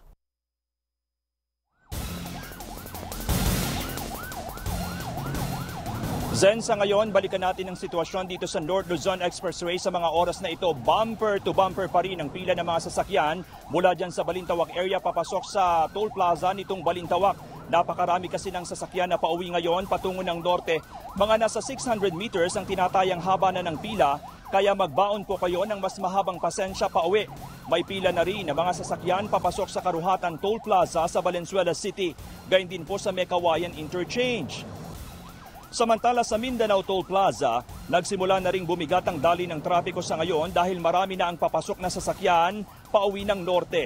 Zen, sa ngayon, balikan natin ang sitwasyon dito sa North Luzon Expressway. Sa mga oras na ito, bumper to bumper pa rin ang pila ng mga sasakyan mula dyan sa Balintawak area papasok sa toll plaza nitong Balintawak. Napakarami kasi ng sasakyan na pauwi ngayon patungo ng norte. Mga nasa six hundred meters ang tinatayang haba na ng pila, kaya magbaon po kayo ng mas mahabang pasensya pauwi. May pila na rin na mga sasakyan papasok sa Karuhatan Toll Plaza sa Valenzuela City, gayon din po sa Mekawayan Interchange. Samantala sa Mindanao Toll Plaza, nagsimula na ring bumigat ang dali ng trapiko sa ngayon dahil marami na ang papasok na sasakyan pauwi ng norte.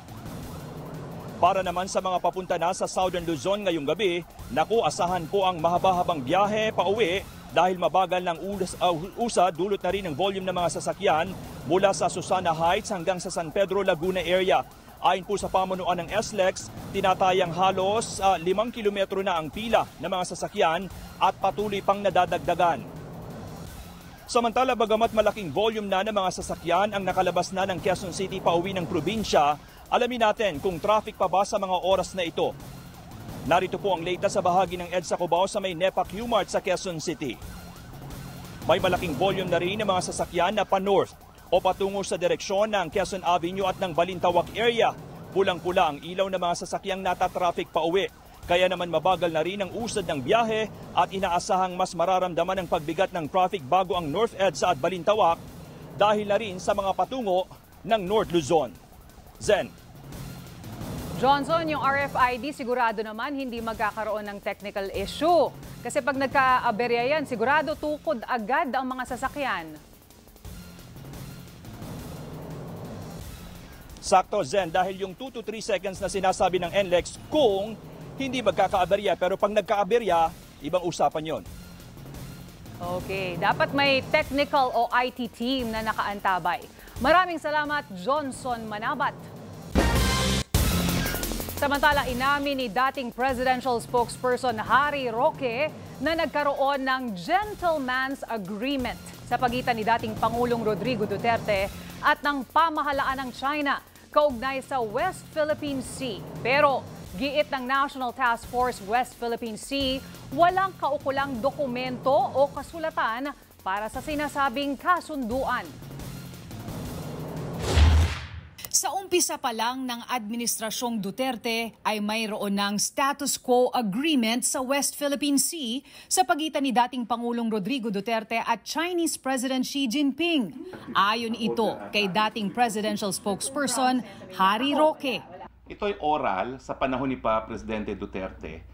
Para naman sa mga papunta na sa Southern Luzon ngayong gabi, naku, asahan po ang mahaba-habang biyahe pauwi dahil mabagal ng ulas, uh, usa dulot na rin ang volume ng mga sasakyan mula sa Susana Heights hanggang sa San Pedro, Laguna area. Ayon po sa pamunuan ng S L E X, tinatayang halos uh, limang kilometro na ang pila ng mga sasakyan at patuloy pang nadadagdagan. Samantala, bagamat malaking volume na ng mga sasakyan ang nakalabas na ng Quezon City pauwi ng probinsya, alamin natin kung traffic pa ba sa mga oras na ito. Narito po ang latest sa bahagi ng EDSA Cubao sa may NEPA Q-Mart sa Quezon City. May malaking volume na rin ng mga sasakyan na pa-north o patungo sa direksyon ng Quezon Avenue at ng Balintawak area. Pulang-pula ang ilaw ng mga sasakyang natatraffic pa uwi. Kaya naman mabagal na rin ang usad ng biyahe at inaasahang mas mararamdaman ang pagbigat ng traffic bago ang North EDSA at Balintawak dahil na rin sa mga patungo ng North Luzon. Zen. Johnson, yung R F I D sigurado naman hindi magkakaroon ng technical issue. Kasi pag nagka-aberya yan, sigurado tukod agad ang mga sasakyan. Sakto, Zen, dahil yung two to three seconds na sinasabi ng N L E X kung hindi magkakaaberya. Pero pag nagkaaberya, ibang usapan yon. Okay, dapat may technical o I T team na nakaantabay. Maraming salamat, Johnson Manabat. Samantala, inamin ni dating presidential spokesperson Harry Roque na nagkaroon ng gentleman's agreement sa pagitan ni dating Pangulong Rodrigo Duterte at ng pamahalaan ng China kaugnay sa West Philippine Sea. Pero giit ng National Task Force West Philippine Sea, walang kaukulang dokumento o kasulatan para sa sinasabing kasunduan. Sa umpisa pa lang ng Administrasyong Duterte ay mayroon ng status quo agreement sa West Philippine Sea sa pagitan ni dating Pangulong Rodrigo Duterte at Chinese President Xi Jinping. Ayon ito kay dating presidential spokesperson Harry Roque. Ito'y oral sa panahon ni pa Presidente Duterte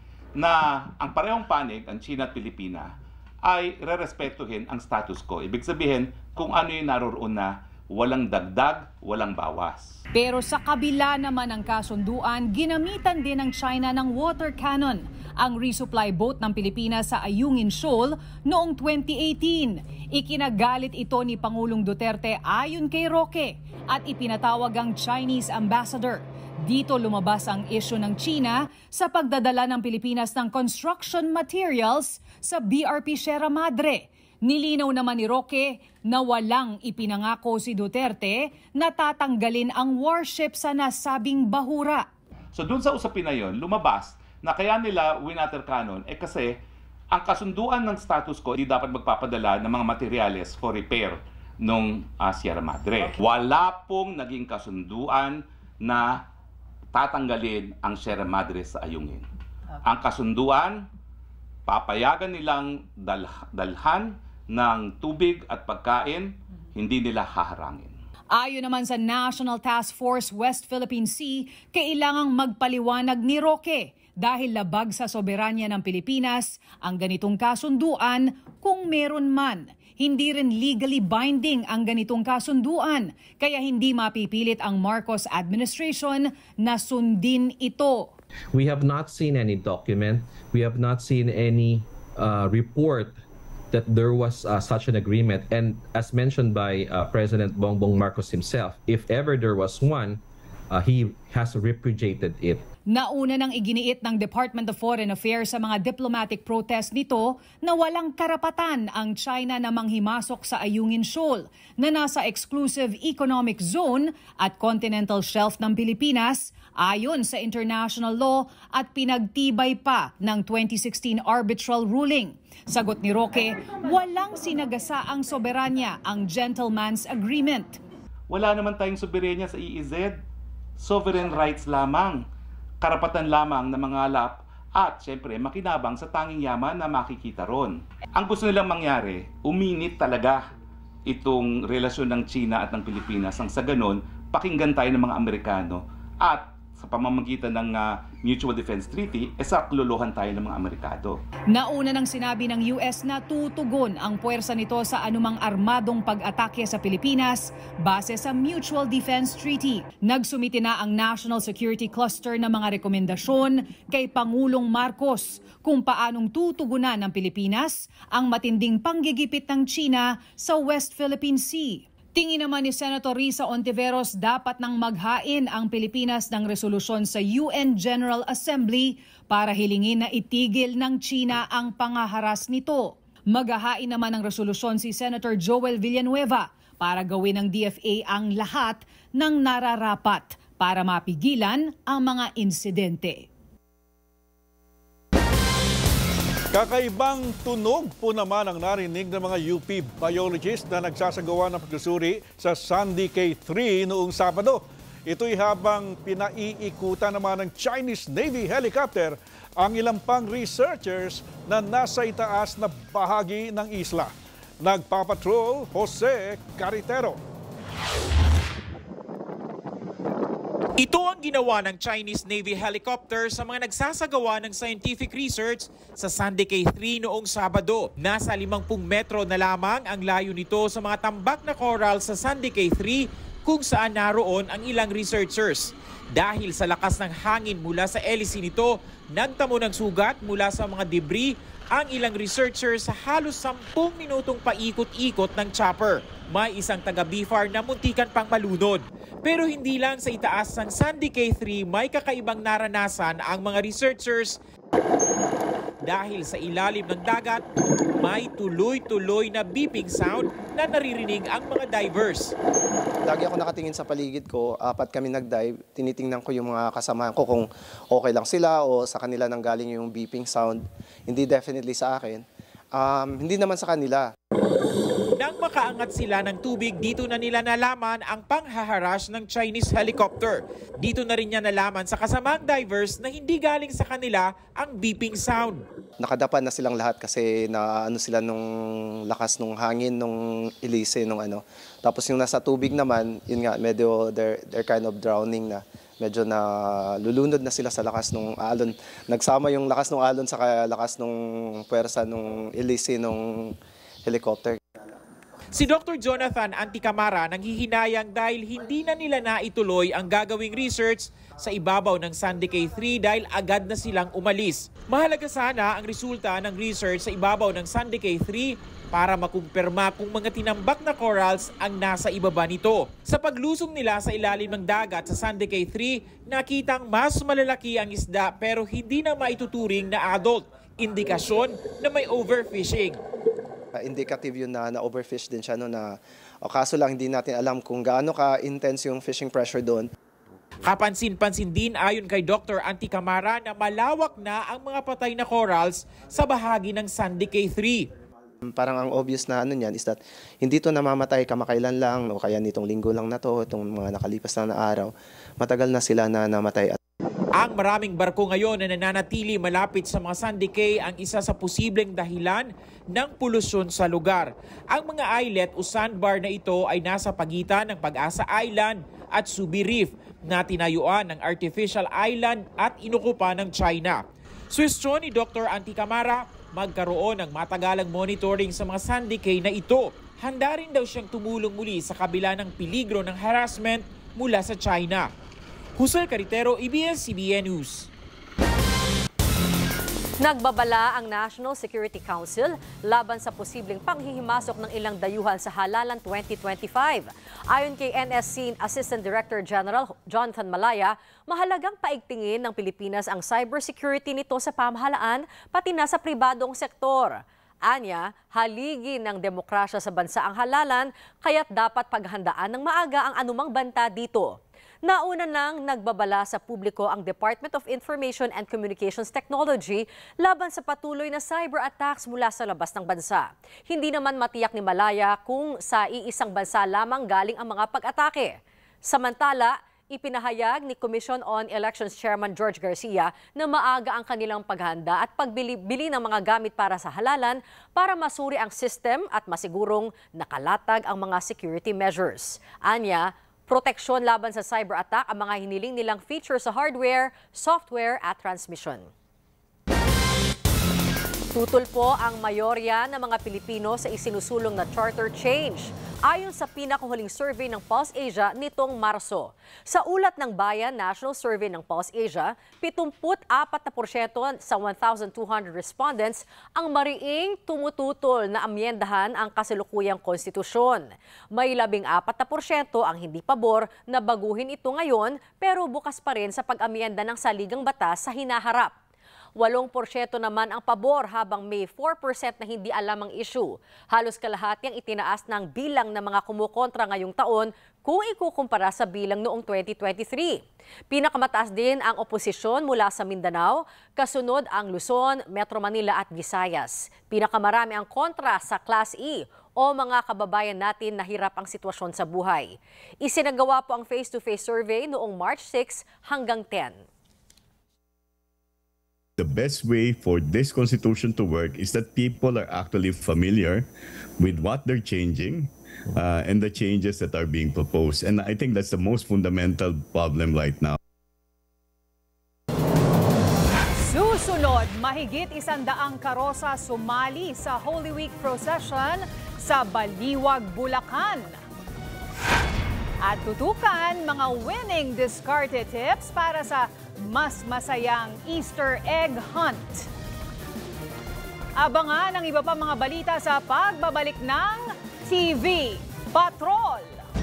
na ang parehong panig, ang China at Pilipina, ay rerespetuhin ang status quo. Ibig sabihin kung ano yung naroon na walang dagdag, walang bawas. Pero sa kabila naman ng kasunduan, ginamitan din ng China ng water cannon, ang resupply boat ng Pilipinas sa Ayungin Shoal noong twenty eighteen. Ikinagalit ito ni Pangulong Duterte ayon kay Roque at ipinatawag ang Chinese ambassador. Dito lumabas ang isyu ng China sa pagdadala ng Pilipinas ng construction materials sa B R P Sierra Madre. Nilinaw naman ni Roque na walang ipinangako si Duterte na tatanggalin ang warship sa nasabing bahura. So dun sa usapin na yon, lumabas na kaya nila winater cannon eh kasi ang kasunduan ng status quo hindi dapat magpapadala ng mga materyales for repair nung uh, Sierra Madre. Okay. Wala pong naging kasunduan na tatanggalin ang Sierra Madre sa Ayungin. Okay. Ang kasunduan, papayagan nilang dal dalhan ng tubig at pagkain, hindi nila haharangin. Ayon naman sa National Task Force West Philippine Sea, kailangang magpaliwanag ni Roque dahil labag sa soberanya ng Pilipinas ang ganitong kasunduan kung meron man. Hindi rin legally binding ang ganitong kasunduan, kaya hindi mapipilit ang Marcos administration na sundin ito. We have not seen any document, we have not seen any uh, report that there was uh, such an agreement. And as mentioned by uh, President Bongbong Marcos himself, if ever there was one, uh, he has repudiated it. Nauna nang iginiit ng Department of Foreign Affairs sa mga diplomatic protest nito na walang karapatan ang China na manghimasok sa Ayungin Shoal na nasa exclusive economic zone at continental shelf ng Pilipinas ayon sa international law at pinagtibay pa ng twenty sixteen arbitral ruling. Sagot ni Roque, walang sinagasaang soberanya ang Gentleman's Agreement. Wala naman tayong soberanya sa E E Z. Sovereign rights lamang. Karapatan lamang na mangalap at syempre makinabang sa tanging yaman na makikita ron. Ang gusto nilang mangyari, uminit talaga itong relasyon ng China at ng Pilipinas. Ang sa ganon, pakinggan tayo ng mga Amerikano at sa pamamagitan ng uh, Mutual Defense Treaty, e sakluluhan tayo ng mga Amerikano. Nauna nang sinabi ng U S na tutugon ang puwersa nito sa anumang armadong pag-atake sa Pilipinas base sa Mutual Defense Treaty. Nagsumiti na ang National Security Cluster ng mga rekomendasyon kay Pangulong Marcos kung paanong tutugunan ng Pilipinas ang matinding panggigipit ng China sa West Philippine Sea. Tingin naman ni Senator Risa Ontiveros dapat nang maghain ang Pilipinas ng resolusyon sa U N General Assembly para hilingin na itigil ng China ang pangaharas nito. Maghahain naman ng resolusyon si Senator Joel Villanueva para gawin ng D F A ang lahat ng nararapat para mapigilan ang mga insidente. Kakaibang tunog po naman ang narinig ng mga U P biologists na nagsasagawa ng pagsusuri sa Sandy K three noong Sabado. Ito'y habang pinaiikutan naman ng Chinese Navy helicopter ang ilang pang researchers na nasa itaas na bahagi ng isla. Nagpapatrol, Jose Carretero. Ito ang ginawa ng Chinese Navy helicopter sa mga nagsasagawa ng scientific research sa Sandy K three noong Sabado. Nasa limangpung metro na lamang ang layo nito sa mga tambak na coral sa Sandy K three kung saan naroon ang ilang researchers. Dahil sa lakas ng hangin mula sa hélice nito, nagtamo ng sugat mula sa mga debris ang ilang researchers sa halos sampung minutong paikot-ikot ng chopper. May isang taga-B F A R na muntikan pang malunod. Pero hindi lang sa itaas ng Sandy K three may kakaibang naranasan ang mga researchers dahil sa ilalim ng dagat may tuloy-tuloy na beeping sound na naririnig ang mga divers. Lagi ako nakatingin sa paligid ko, apat kami nag-dive, tinitingnan ko yung mga kasamahan ko kung okay lang sila o sa kanila nanggaling yung beeping sound. Hindi definitely sa akin, um, hindi naman sa kanila. Nang makaangat sila ng tubig, dito na nila nalaman ang panghaharass ng Chinese helicopter. Dito na rin niya nalaman sa kasamang divers na hindi galing sa kanila ang beeping sound. Nakadapan na silang lahat kasi na ano sila nung lakas nung hangin nung hélice nung ano. Tapos yung nasa tubig naman, yun nga medyo they're, they're kind of drowning na. Medyo na lulunod na sila sa lakas ng alon. Nagsama yung lakas ng alon sa lakas ng puwersa ng hélice nung helicopter. Si Doctor Jonathan Anticamara nanghihinayang dahil hindi na nila naituloy ang gagawing research sa ibabaw ng Sandy K three dahil agad na silang umalis. Mahalaga sana ang resulta ng research sa ibabaw ng Sandy K three para makumpirma kung mga tinambak na corals ang nasa ibaba nito. Sa paglusong nila sa ilalim ng dagat sa Sandy K three, nakitang mas malalaki ang isda pero hindi na maituturing na adult. Indikasyon na may overfishing. Uh, indicative yun na na-overfish din siya. No, na, o kaso lang hindi natin alam kung gaano ka-intense yung fishing pressure doon. Kapansin-pansin din ayon kay Doctor Anticamara na malawak na ang mga patay na corals sa bahagi ng Sandy K three. Parang ang obvious na ano niyan is that hindi to namamatay kamakailan lang o kaya nitong linggo lang na to, itong mga nakalipas na, na araw. Matagal na sila na namatay. Ang maraming barko ngayon na nananatili malapit sa mga Sandy Cay ang isa sa posibleng dahilan ng polusyon sa lugar. Ang mga islet o sandbar na ito ay nasa pagitan ng Pag-asa Island at Subi Reef na tinayuan ng artificial island at inukupa ng China. Suwestyon ni Doctor Anticamara, magkaroon ng matagalang monitoring sa mga Sandy Cay na ito. Handa rin daw siyang tumulong muli sa kabila ng peligro ng harassment mula sa China. Jose Carretero, A B S C B N News. Nagbabala ang National Security Council laban sa posibleng panghihimasok ng ilang dayuhan sa halalan twenty twenty-five. Ayon kay N S C Assistant Director General Jonathan Malaya, mahalagang paigtingin ng Pilipinas ang cybersecurity nito sa pamahalaan pati na sa pribadong sektor. Anya, haligi ng demokrasya sa bansa ang halalan, kaya't dapat paghandaan ng maaga ang anumang banta dito. Nauna nang nagbabala sa publiko ang Department of Information and Communications Technology laban sa patuloy na cyber attacks mula sa labas ng bansa. Hindi naman matiyak ni Malaya kung sa iisang bansa lamang galing ang mga pag-atake. Samantala, ipinahayag ni Commission on Elections Chairman George Garcia na maaga ang kanilang paghanda at pagbili-bili ng mga gamit para sa halalan para masuri ang system at masigurong nakalatag ang mga security measures. Anya, proteksyon laban sa cyber attack ang mga hiniling nilang features sa hardware, software at transmission. Tutol po ang mayorya ng mga Pilipino sa isinusulong na charter change, ayon sa pinakahuling survey ng Pulse Asia nitong Marso. Sa ulat ng Bayan National Survey ng Pulse Asia, pitungput apat na porsyento sa one thousand two hundred respondents ang mariing tumututol na amyendahan ang kasalukuyang konstitusyon. May labing apat na porsyento ang hindi pabor na baguhin ito ngayon, pero bukas pa rin sa pag-amyenda ng saligang batas sa hinaharap. Walong porsyento naman ang pabor habang may four percent na hindi alam ang issue. Halos kalahati ang itinaas ng bilang ng mga kumukontra ngayong taon kung ikukumpara sa bilang noong twenty twenty-three. Pinakamataas din ang oposisyon mula sa Mindanao, kasunod ang Luzon, Metro Manila at Visayas. Pinakamarami ang kontra sa Class E o mga kababayan natin na hirap ang sitwasyon sa buhay. Isinagawa po ang face-to-face survey noong March six hanggang ten. The best way for this constitution to work is that people are actually familiar with what they're changing uh, and the changes that are being proposed. And I think that's the most fundamental problem right now. Susunod, mahigit isandaang karosa sumali sa Holy Week procession sa Baliwag, Bulacan. At tutukan mga winning discarded tips para sa mas masayang Easter egg hunt. Abangan ang iba pa mga balita sa pagbabalik ng T V Patrol.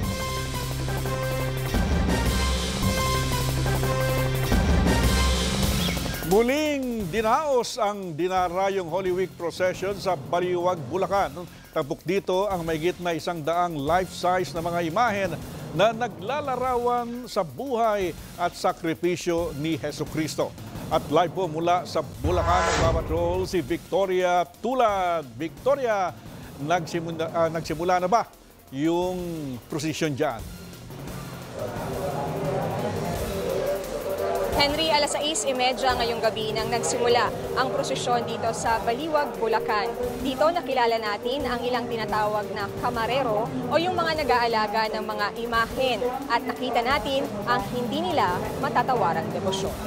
Muling dinaos ang dinarayong Holy Week procession sa Baliwag, Bulacan. Tampok dito ang mahigit na isang daang life-size na mga imahen na naglalarawan sa buhay at sakripisyo ni Jesucristo. At live po mula sa Bulacan nagpapatrol si Victoria Tulad. Victoria, nagsimula, uh, nagsimula na ba yung procession dyan? Henry, alas sais trenta ngayong gabi nang nagsimula ang prosesyon dito sa Baliwag, Bulacan. Dito nakilala natin ang ilang tinatawag na kamarero o yung mga nag-aalaga ng mga imahen at nakita natin ang hindi nila matatawarang debosyon.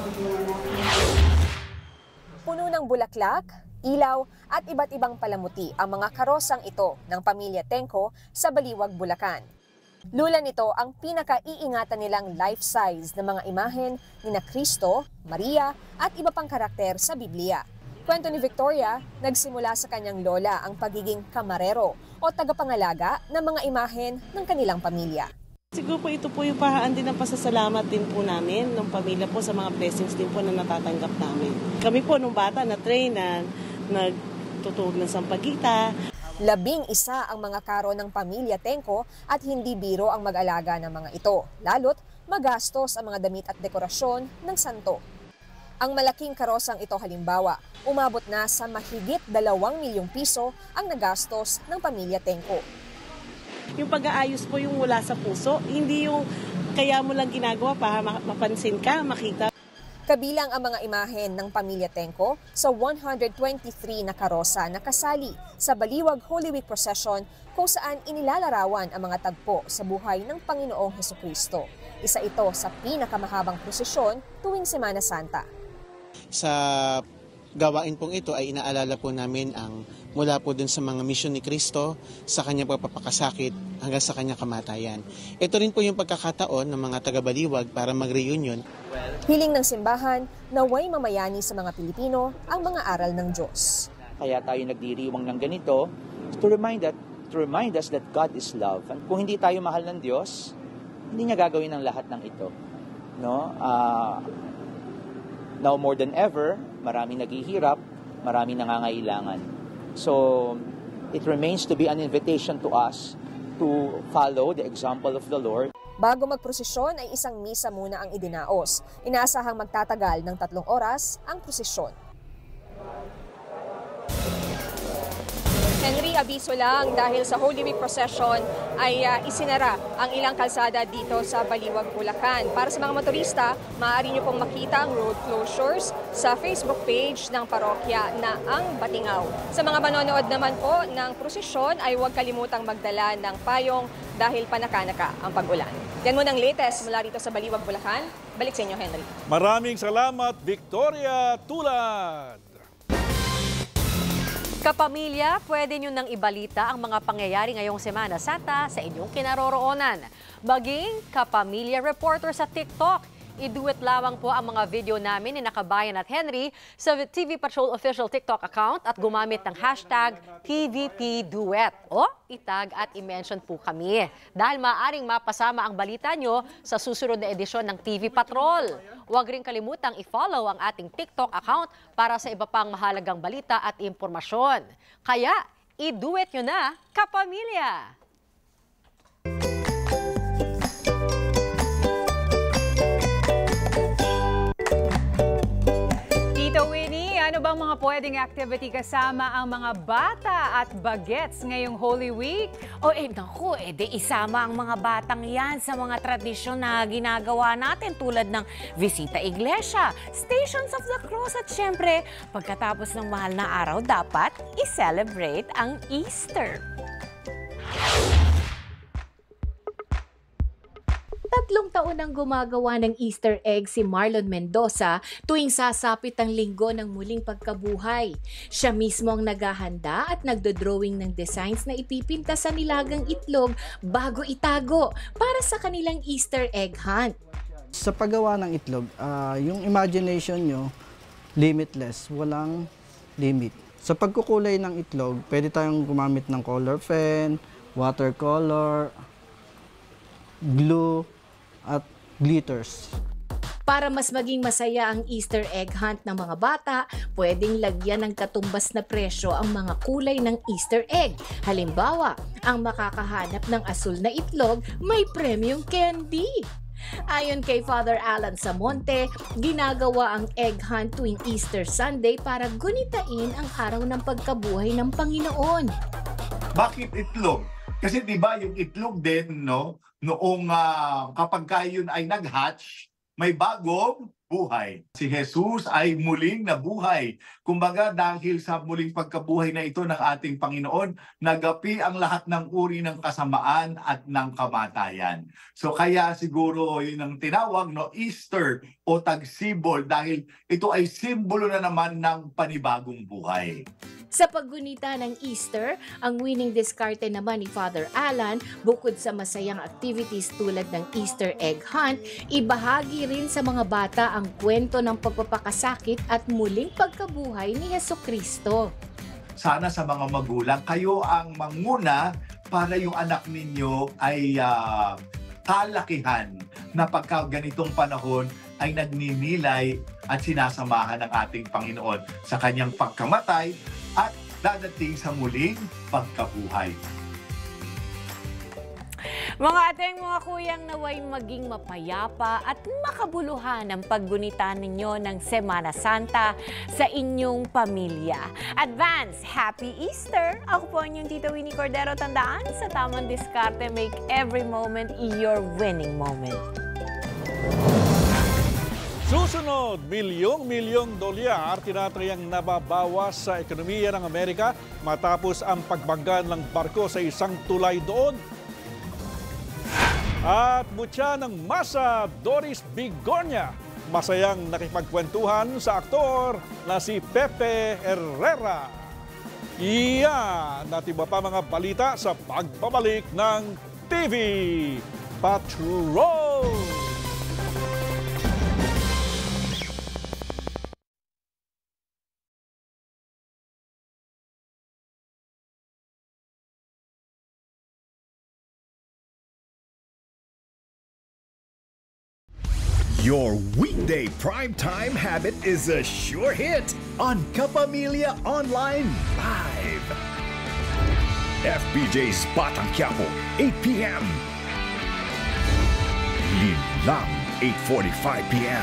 Puno ng bulaklak, ilaw at iba't ibang palamuti ang mga karosang ito ng pamilya Tenco sa Baliwag, Bulacan. Lula nito ang pinaka-iingatan nilang life-size na mga imahen ni na Kristo, Maria at iba pang karakter sa Biblia. Kwento ni Victoria, nagsimula sa kanyang lola ang pagiging kamarero o tagapangalaga ng mga imahen ng kanilang pamilya. Siguro po ito po yung pahaan din ng pasasalamat din po namin ng pamilya po sa mga blessings din po na natatanggap namin. Kami po nung bata na train na nagtutulog ng sampagita. Labing isa ang mga karo ng pamilya Tenco at hindi biro ang mag-alaga ng mga ito, lalo't magastos ang mga damit at dekorasyon ng santo. Ang malaking karosang ito halimbawa, umabot na sa mahigit dalawang milyong piso ang nagastos ng pamilya Tenco. Yung pag-aayos po yung mula sa puso, hindi yung kaya mo lang ginagawa para mapansin ka, makita. Kabilang ang mga imahen ng pamilya Tenco sa one hundred twenty-three na karosa na kasali sa Baliwag Holy Week procession kung saan inilalarawan ang mga tagpo sa buhay ng Panginoong Jesucristo. Isa ito sa pinakamahabang prosesyon tuwing Semana Santa. Sa gawain pong ito ay inaalala po namin ang mula po dun sa mga misyon ni Kristo sa kanyang pagpapakasakit hanggang sa kanyang kamatayan. Ito rin po yung pagkakataon ng mga taga-Baliwag para mag-reunion. Hiling ng simbahan, naway mamayani sa mga Pilipino ang mga aral ng Diyos. Kaya tayo nagdiriwang ng ganito to remind that to remind us that God is love. And kung hindi tayo mahal ng Diyos, hindi niya gagawin ang lahat ng ito. No? Uh, now more than ever, maraming naghihirap, maraming nangangailangan. So, it remains to be an invitation to us to follow the example of the Lord. Bago magprosesyon ay isang misa muna ang idinaos. Inaasahang magtatagal ng tatlong oras ang prosesyon. Henry, abiso lang dahil sa Holy Week procession ay uh, isinara ang ilang kalsada dito sa Baliwag, Bulacan. Para sa mga motorista, maaari nyo pong makita ang road closures sa Facebook page ng parokya na ang Batingaw. Sa mga manonood naman po ng prosesyon ay huwag kalimutang magdala ng payong dahil panakanaka ang pag-ulan. Yan muna ang latest mula rito sa Baliwag, Bulacan. Balik sa inyo, Henry. Maraming salamat, Victoria Tulad. Kapamilya, pwede nyo nang ibalita ang mga pangyayari ngayong Semana Santa sa inyong kinaroroonan. Maging kapamilya reporter sa TikTok. Iduet lamang po ang mga video namin ni Nakabayan at Henry sa T V Patrol official TikTok account at gumamit ng hashtag T V P Duet. O, itag at i-mention po kami. Dahil maaaring mapasama ang balita nyo sa susunod na edisyon ng T V Patrol. Huwag rin kalimutang i-follow ang ating TikTok account para sa iba pang mahalagang balita at impormasyon. Kaya, i-duet nyo na, kapamilya! Tito Winnie, ano bang mga pwedeng activity kasama ang mga bata at bagets ngayong Holy Week? O eh naku, eh di isama ang mga batang yan sa mga tradisyon na ginagawa natin tulad ng bisita iglesia, Stations of the Cross at syempre, pagkatapos ng mahal na araw, dapat i-celebrate ang Easter. Tatlong taon nang gumagawa ng Easter egg si Marlon Mendoza tuwing sasapit ang linggo ng muling pagkabuhay. Siya mismo ang naghahanda at nagdodrawing ng designs na ipipinta sa nilagang itlog bago itago para sa kanilang Easter egg hunt. Sa paggawa ng itlog, uh, yung imagination nyo, limitless, walang limit. Sa pagkukulay ng itlog, pwede tayong gumamit ng color pen, watercolor, glue, at glitters. Para mas maging masaya ang Easter egg hunt ng mga bata, pwedeng lagyan ng katumbas na presyo ang mga kulay ng Easter egg. Halimbawa, ang makakahanap ng asul na itlog may premium candy. Ayon kay Father Alan Samonte, ginagawa ang egg hunt tuwing Easter Sunday para gunitain ang araw ng pagkabuhay ng Panginoon. Bakit itlog? Kasi 'di ba yung itlog din, no, noong uh, kapag kayo ay nag-hatch, may bagong buhay. Si Jesus ay muling nabuhay. Kumbaga dahil sa muling pagkabuhay na ito ng ating Panginoon, nagapi ang lahat ng uri ng kasamaan at ng kamatayan. So kaya siguro yun ang tinawag, no, Easter o tagsibol dahil ito ay simbolo na naman ng panibagong buhay. Sa paggunita ng Easter, ang winning diskarte naman ni Father Alan, bukod sa masayang activities tulad ng Easter egg hunt, ibahagi rin sa mga bata ang kwento ng pagpapakasakit at muling pagkabuhay ni Jesucristo. Sana sa mga magulang, kayo ang manguna para yung anak ninyo ay uh, kalakihan na pagka ganitong panahon ay nagninilay at sinasamahan ng ating Panginoon sa kanyang pagkamatay at dadating sa muling pagkabuhay. Mga ateng mga kuyang naway maging mapayapa at makabuluhan ang paggunita ninyo ng Semana Santa sa inyong pamilya. Advance Happy Easter! Ako po inyong Tita Winnie Cordero. Tandaan, sa tamang diskarte, make every moment your winning moment. Susunod, milyong-milyong dolyar tinatayang nababawas sa ekonomiya ng Amerika matapos ang pagbangga ng barko sa isang tulay doon. At mutya ng masa, Doris Bigornia, masayang nakipagkwentuhan sa aktor na si Pepe Herrera. Yan at iba pa mga balita sa pagbabalik ng T V Patrol! Your weekday primetime habit is a sure hit on Kapamilya Online Live. F B J's Batang Quiapo, eight p m Lilang, eight forty-five p m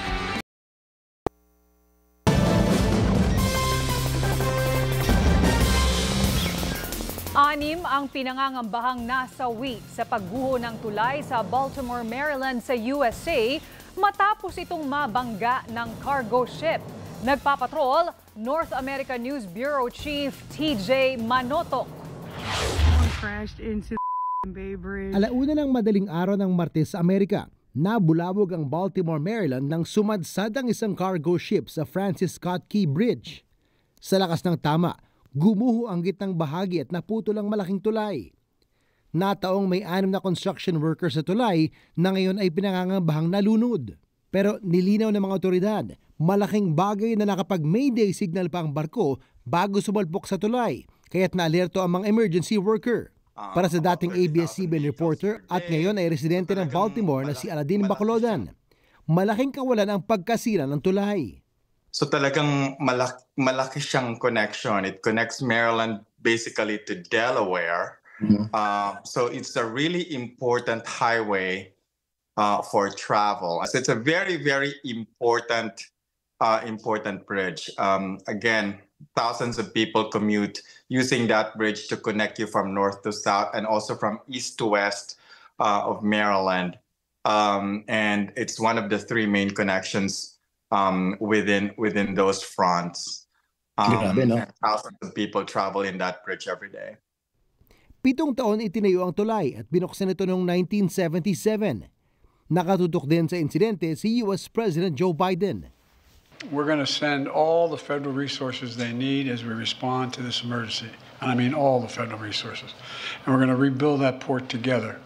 Anim ang pinangangambahang nasawi sa pagguho ng tulay sa Baltimore, Maryland sa U S A matapos itong mabangga ng cargo ship. Nagpapatrol, North American News Bureau Chief T J Manotok. Alauna ng madaling araw ng Martes sa Amerika, nabulabog ang Baltimore, Maryland nang sumadsad ang isang cargo ship sa Francis Scott Key Bridge. Sa lakas ng tama, gumuho ang gitnang bahagi at naputol ang malaking tulay. Nataong may anim na construction workers sa tulay na ngayon ay pinangangambahang nalunod. Pero nilinaw ng mga otoridad, malaking bagay na nakapag-mayday signal pa ang barko bago sumalpok sa tulay, kaya't naalerto ang mga emergency worker. Para sa dating A B S C B N reporter at ngayon ay residente ng Baltimore na si Aladin Bacolodon, malaking kawalan ang pagkasira ng tulay. So talagang malaki, malaki siyang connection. It connects Maryland basically to Delaware. Mm-hmm. uh, so it's a really important highway uh, for travel. So it's a very, very important, uh, important bridge. Um, again, thousands of people commute using that bridge to connect you from north to south and also from east to west uh, of Maryland. Um, and it's one of the three main connections um, within within those fronts. Um, Grabe, no? Thousands of people travel in that bridge every day. Pitong taon itinayo ang tulay at binuksan ito noong nineteen seventy-seven. Nakatutok din sa insidente si U S President Joe Biden. We're going to send all the federal resources they need as we respond to this emergency. And I mean all the federal resources. And we're going to rebuild that port together.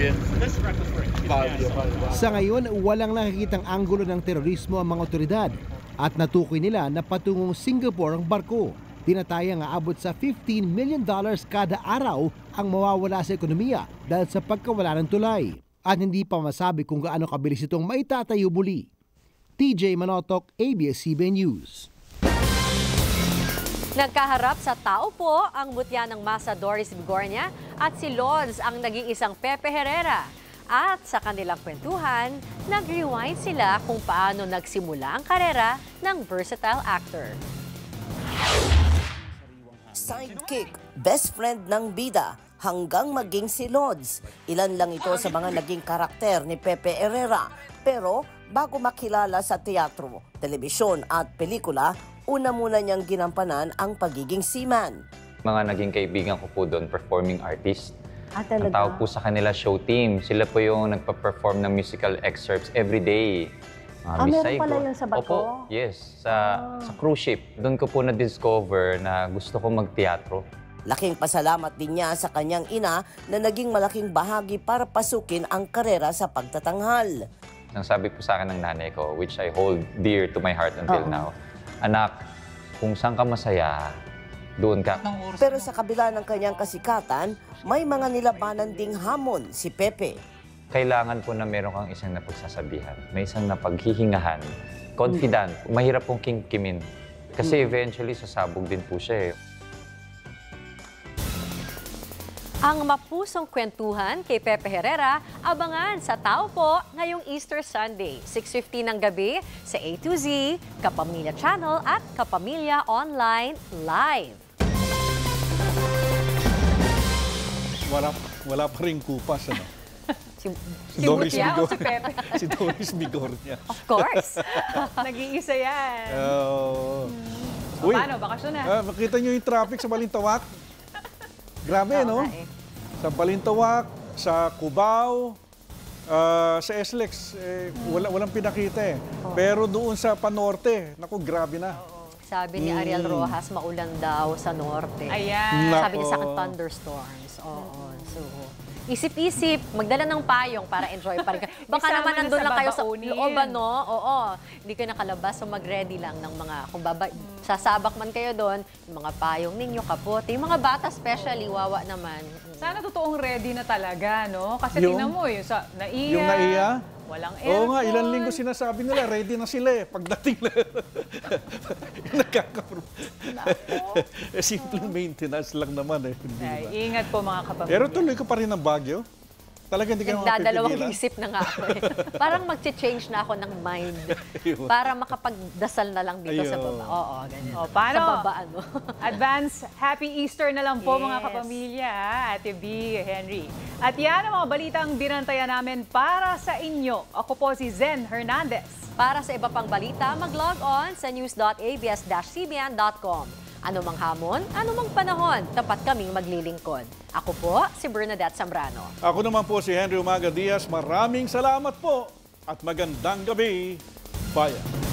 Sa ngayon, walang nakikitang anggulo ng terorismo ang mga otoridad at natukoy nila na patungong Singapore ang barko. Tinatayang aabot sa fifteen million dollars kada araw ang mawawala sa ekonomiya dahil sa pagkawala ng tulay. At hindi pa masabi kung gaano kabilis itong maitatayo muli. T J Manotok, A B S C B N News. Nagkaharap sa tao po ang mutya ng Masa Doris Bigornia at si Lods ang nag-iisang Pepe Herrera. At sa kanilang kwentuhan, nag-rewind sila kung paano nagsimula ang karera ng versatile actor. Sidekick, best friend ng bida, hanggang maging si Lods. Ilan lang ito sa mga naging karakter ni Pepe Herrera. Pero bago makilala sa teatro, telebisyon at pelikula, una muna niyang ginampanan ang pagiging seaman. Mga naging kaibigan ko po doon, performing artist. Ah, Ang tawag po sa kanila show team. Sila po yung nagpa-perform ng musical excerpts every day. Uh, ah, meron pala yun sa barko? Opo, yes. Sa, ah. sa cruise ship. Doon ko po na-discover na gusto ko magteatro. Laking pasalamat din niya sa kanyang ina na naging malaking bahagi para pasukin ang karera sa pagtatanghal. Ang sabi po sa akin ng nanay ko, which I hold dear to my heart until uh-oh. now, anak, kung saan ka masaya, doon ka. Pero sa kabila ng kanyang kasikatan, may mga nilabanan ding hamon si Pepe. Kailangan po na meron kang isang napagsasabihan, may isang napaghihingahan, confident, mm. mahirap pong kingkimin. Kasi mm. eventually sasabog din po siya eh. Ang mapusong kwentuhan kay Pepe Herrera, abangan sa Tao Po ngayong Easter Sunday, six fifteen ng gabi sa A to Z, Kapamilya Channel at Kapamilya Online Live. Wala, wala pa rin kupas, ano? Si, si Butya o si Pepe? Si Doris Bigornia. Of course. Nag-iisa yan. Uh, so, uy, paano? Bakasyon na. Uh, makita nyo yung traffic sa Balintawak? Grabe, no? Eh. Sa Balintawak, sa Cubao, uh, sa S L E X, eh, wala, walang pinakita eh. Oh. Pero doon sa Panorte, naku, grabe na. Sa sabi ni Ariel Rojas, maulan daw sa norte. Ayan. Sabi niya sa akin, thunderstorms. Oo. So, isip-isip, magdala ng payong para enjoy pa rin. Baka Isama naman na nandun sa lang kayo sa babaunin. loob, ano? Oo. Hindi kayo nakalabas, so mag-ready lang ng mga, kung baba, sasabak man kayo doon, yung mga payong ninyo, kapote. Yung mga bata especially, wawa naman. Sana totoong ready na talaga, no? Kasi Yung- tingnan mo, yung sa naiya. Yung naiya? Walang Oo aircon. nga, ilang linggo sinasabi nila, ready na sila eh. Pagdating na, nagkakaroon. eh, simple maintenance lang naman eh. Hindi Ay, ba? ingat po mga kapamilya. Pero tuloy ko pa rin ng Baguio. Talaga hindi ka naman Nagdadalawang mapipigilan. isip na nga ako eh. Parang mag-change na ako ng mind. Para makapagdasal na lang dito sa Ayun. baba. Oo, ganyan. O, paano? Sa baba, ano? Advance Happy Easter na lang po Yes. mga kapamilya, ha? Ate B, Henry. At yan ang mga balitang binantayan namin para sa inyo. Ako po si Zen Hernandez. Para sa iba pang balita, mag-log on sa news dot a b s dash c b n dot com. Ano mang hamon, ano mang panahon, tapat kaming maglilingkod. Ako po, si Bernadette Zambrano. Ako naman po si Henry Umaga Diaz. Maraming salamat po at magandang gabi. Bayan.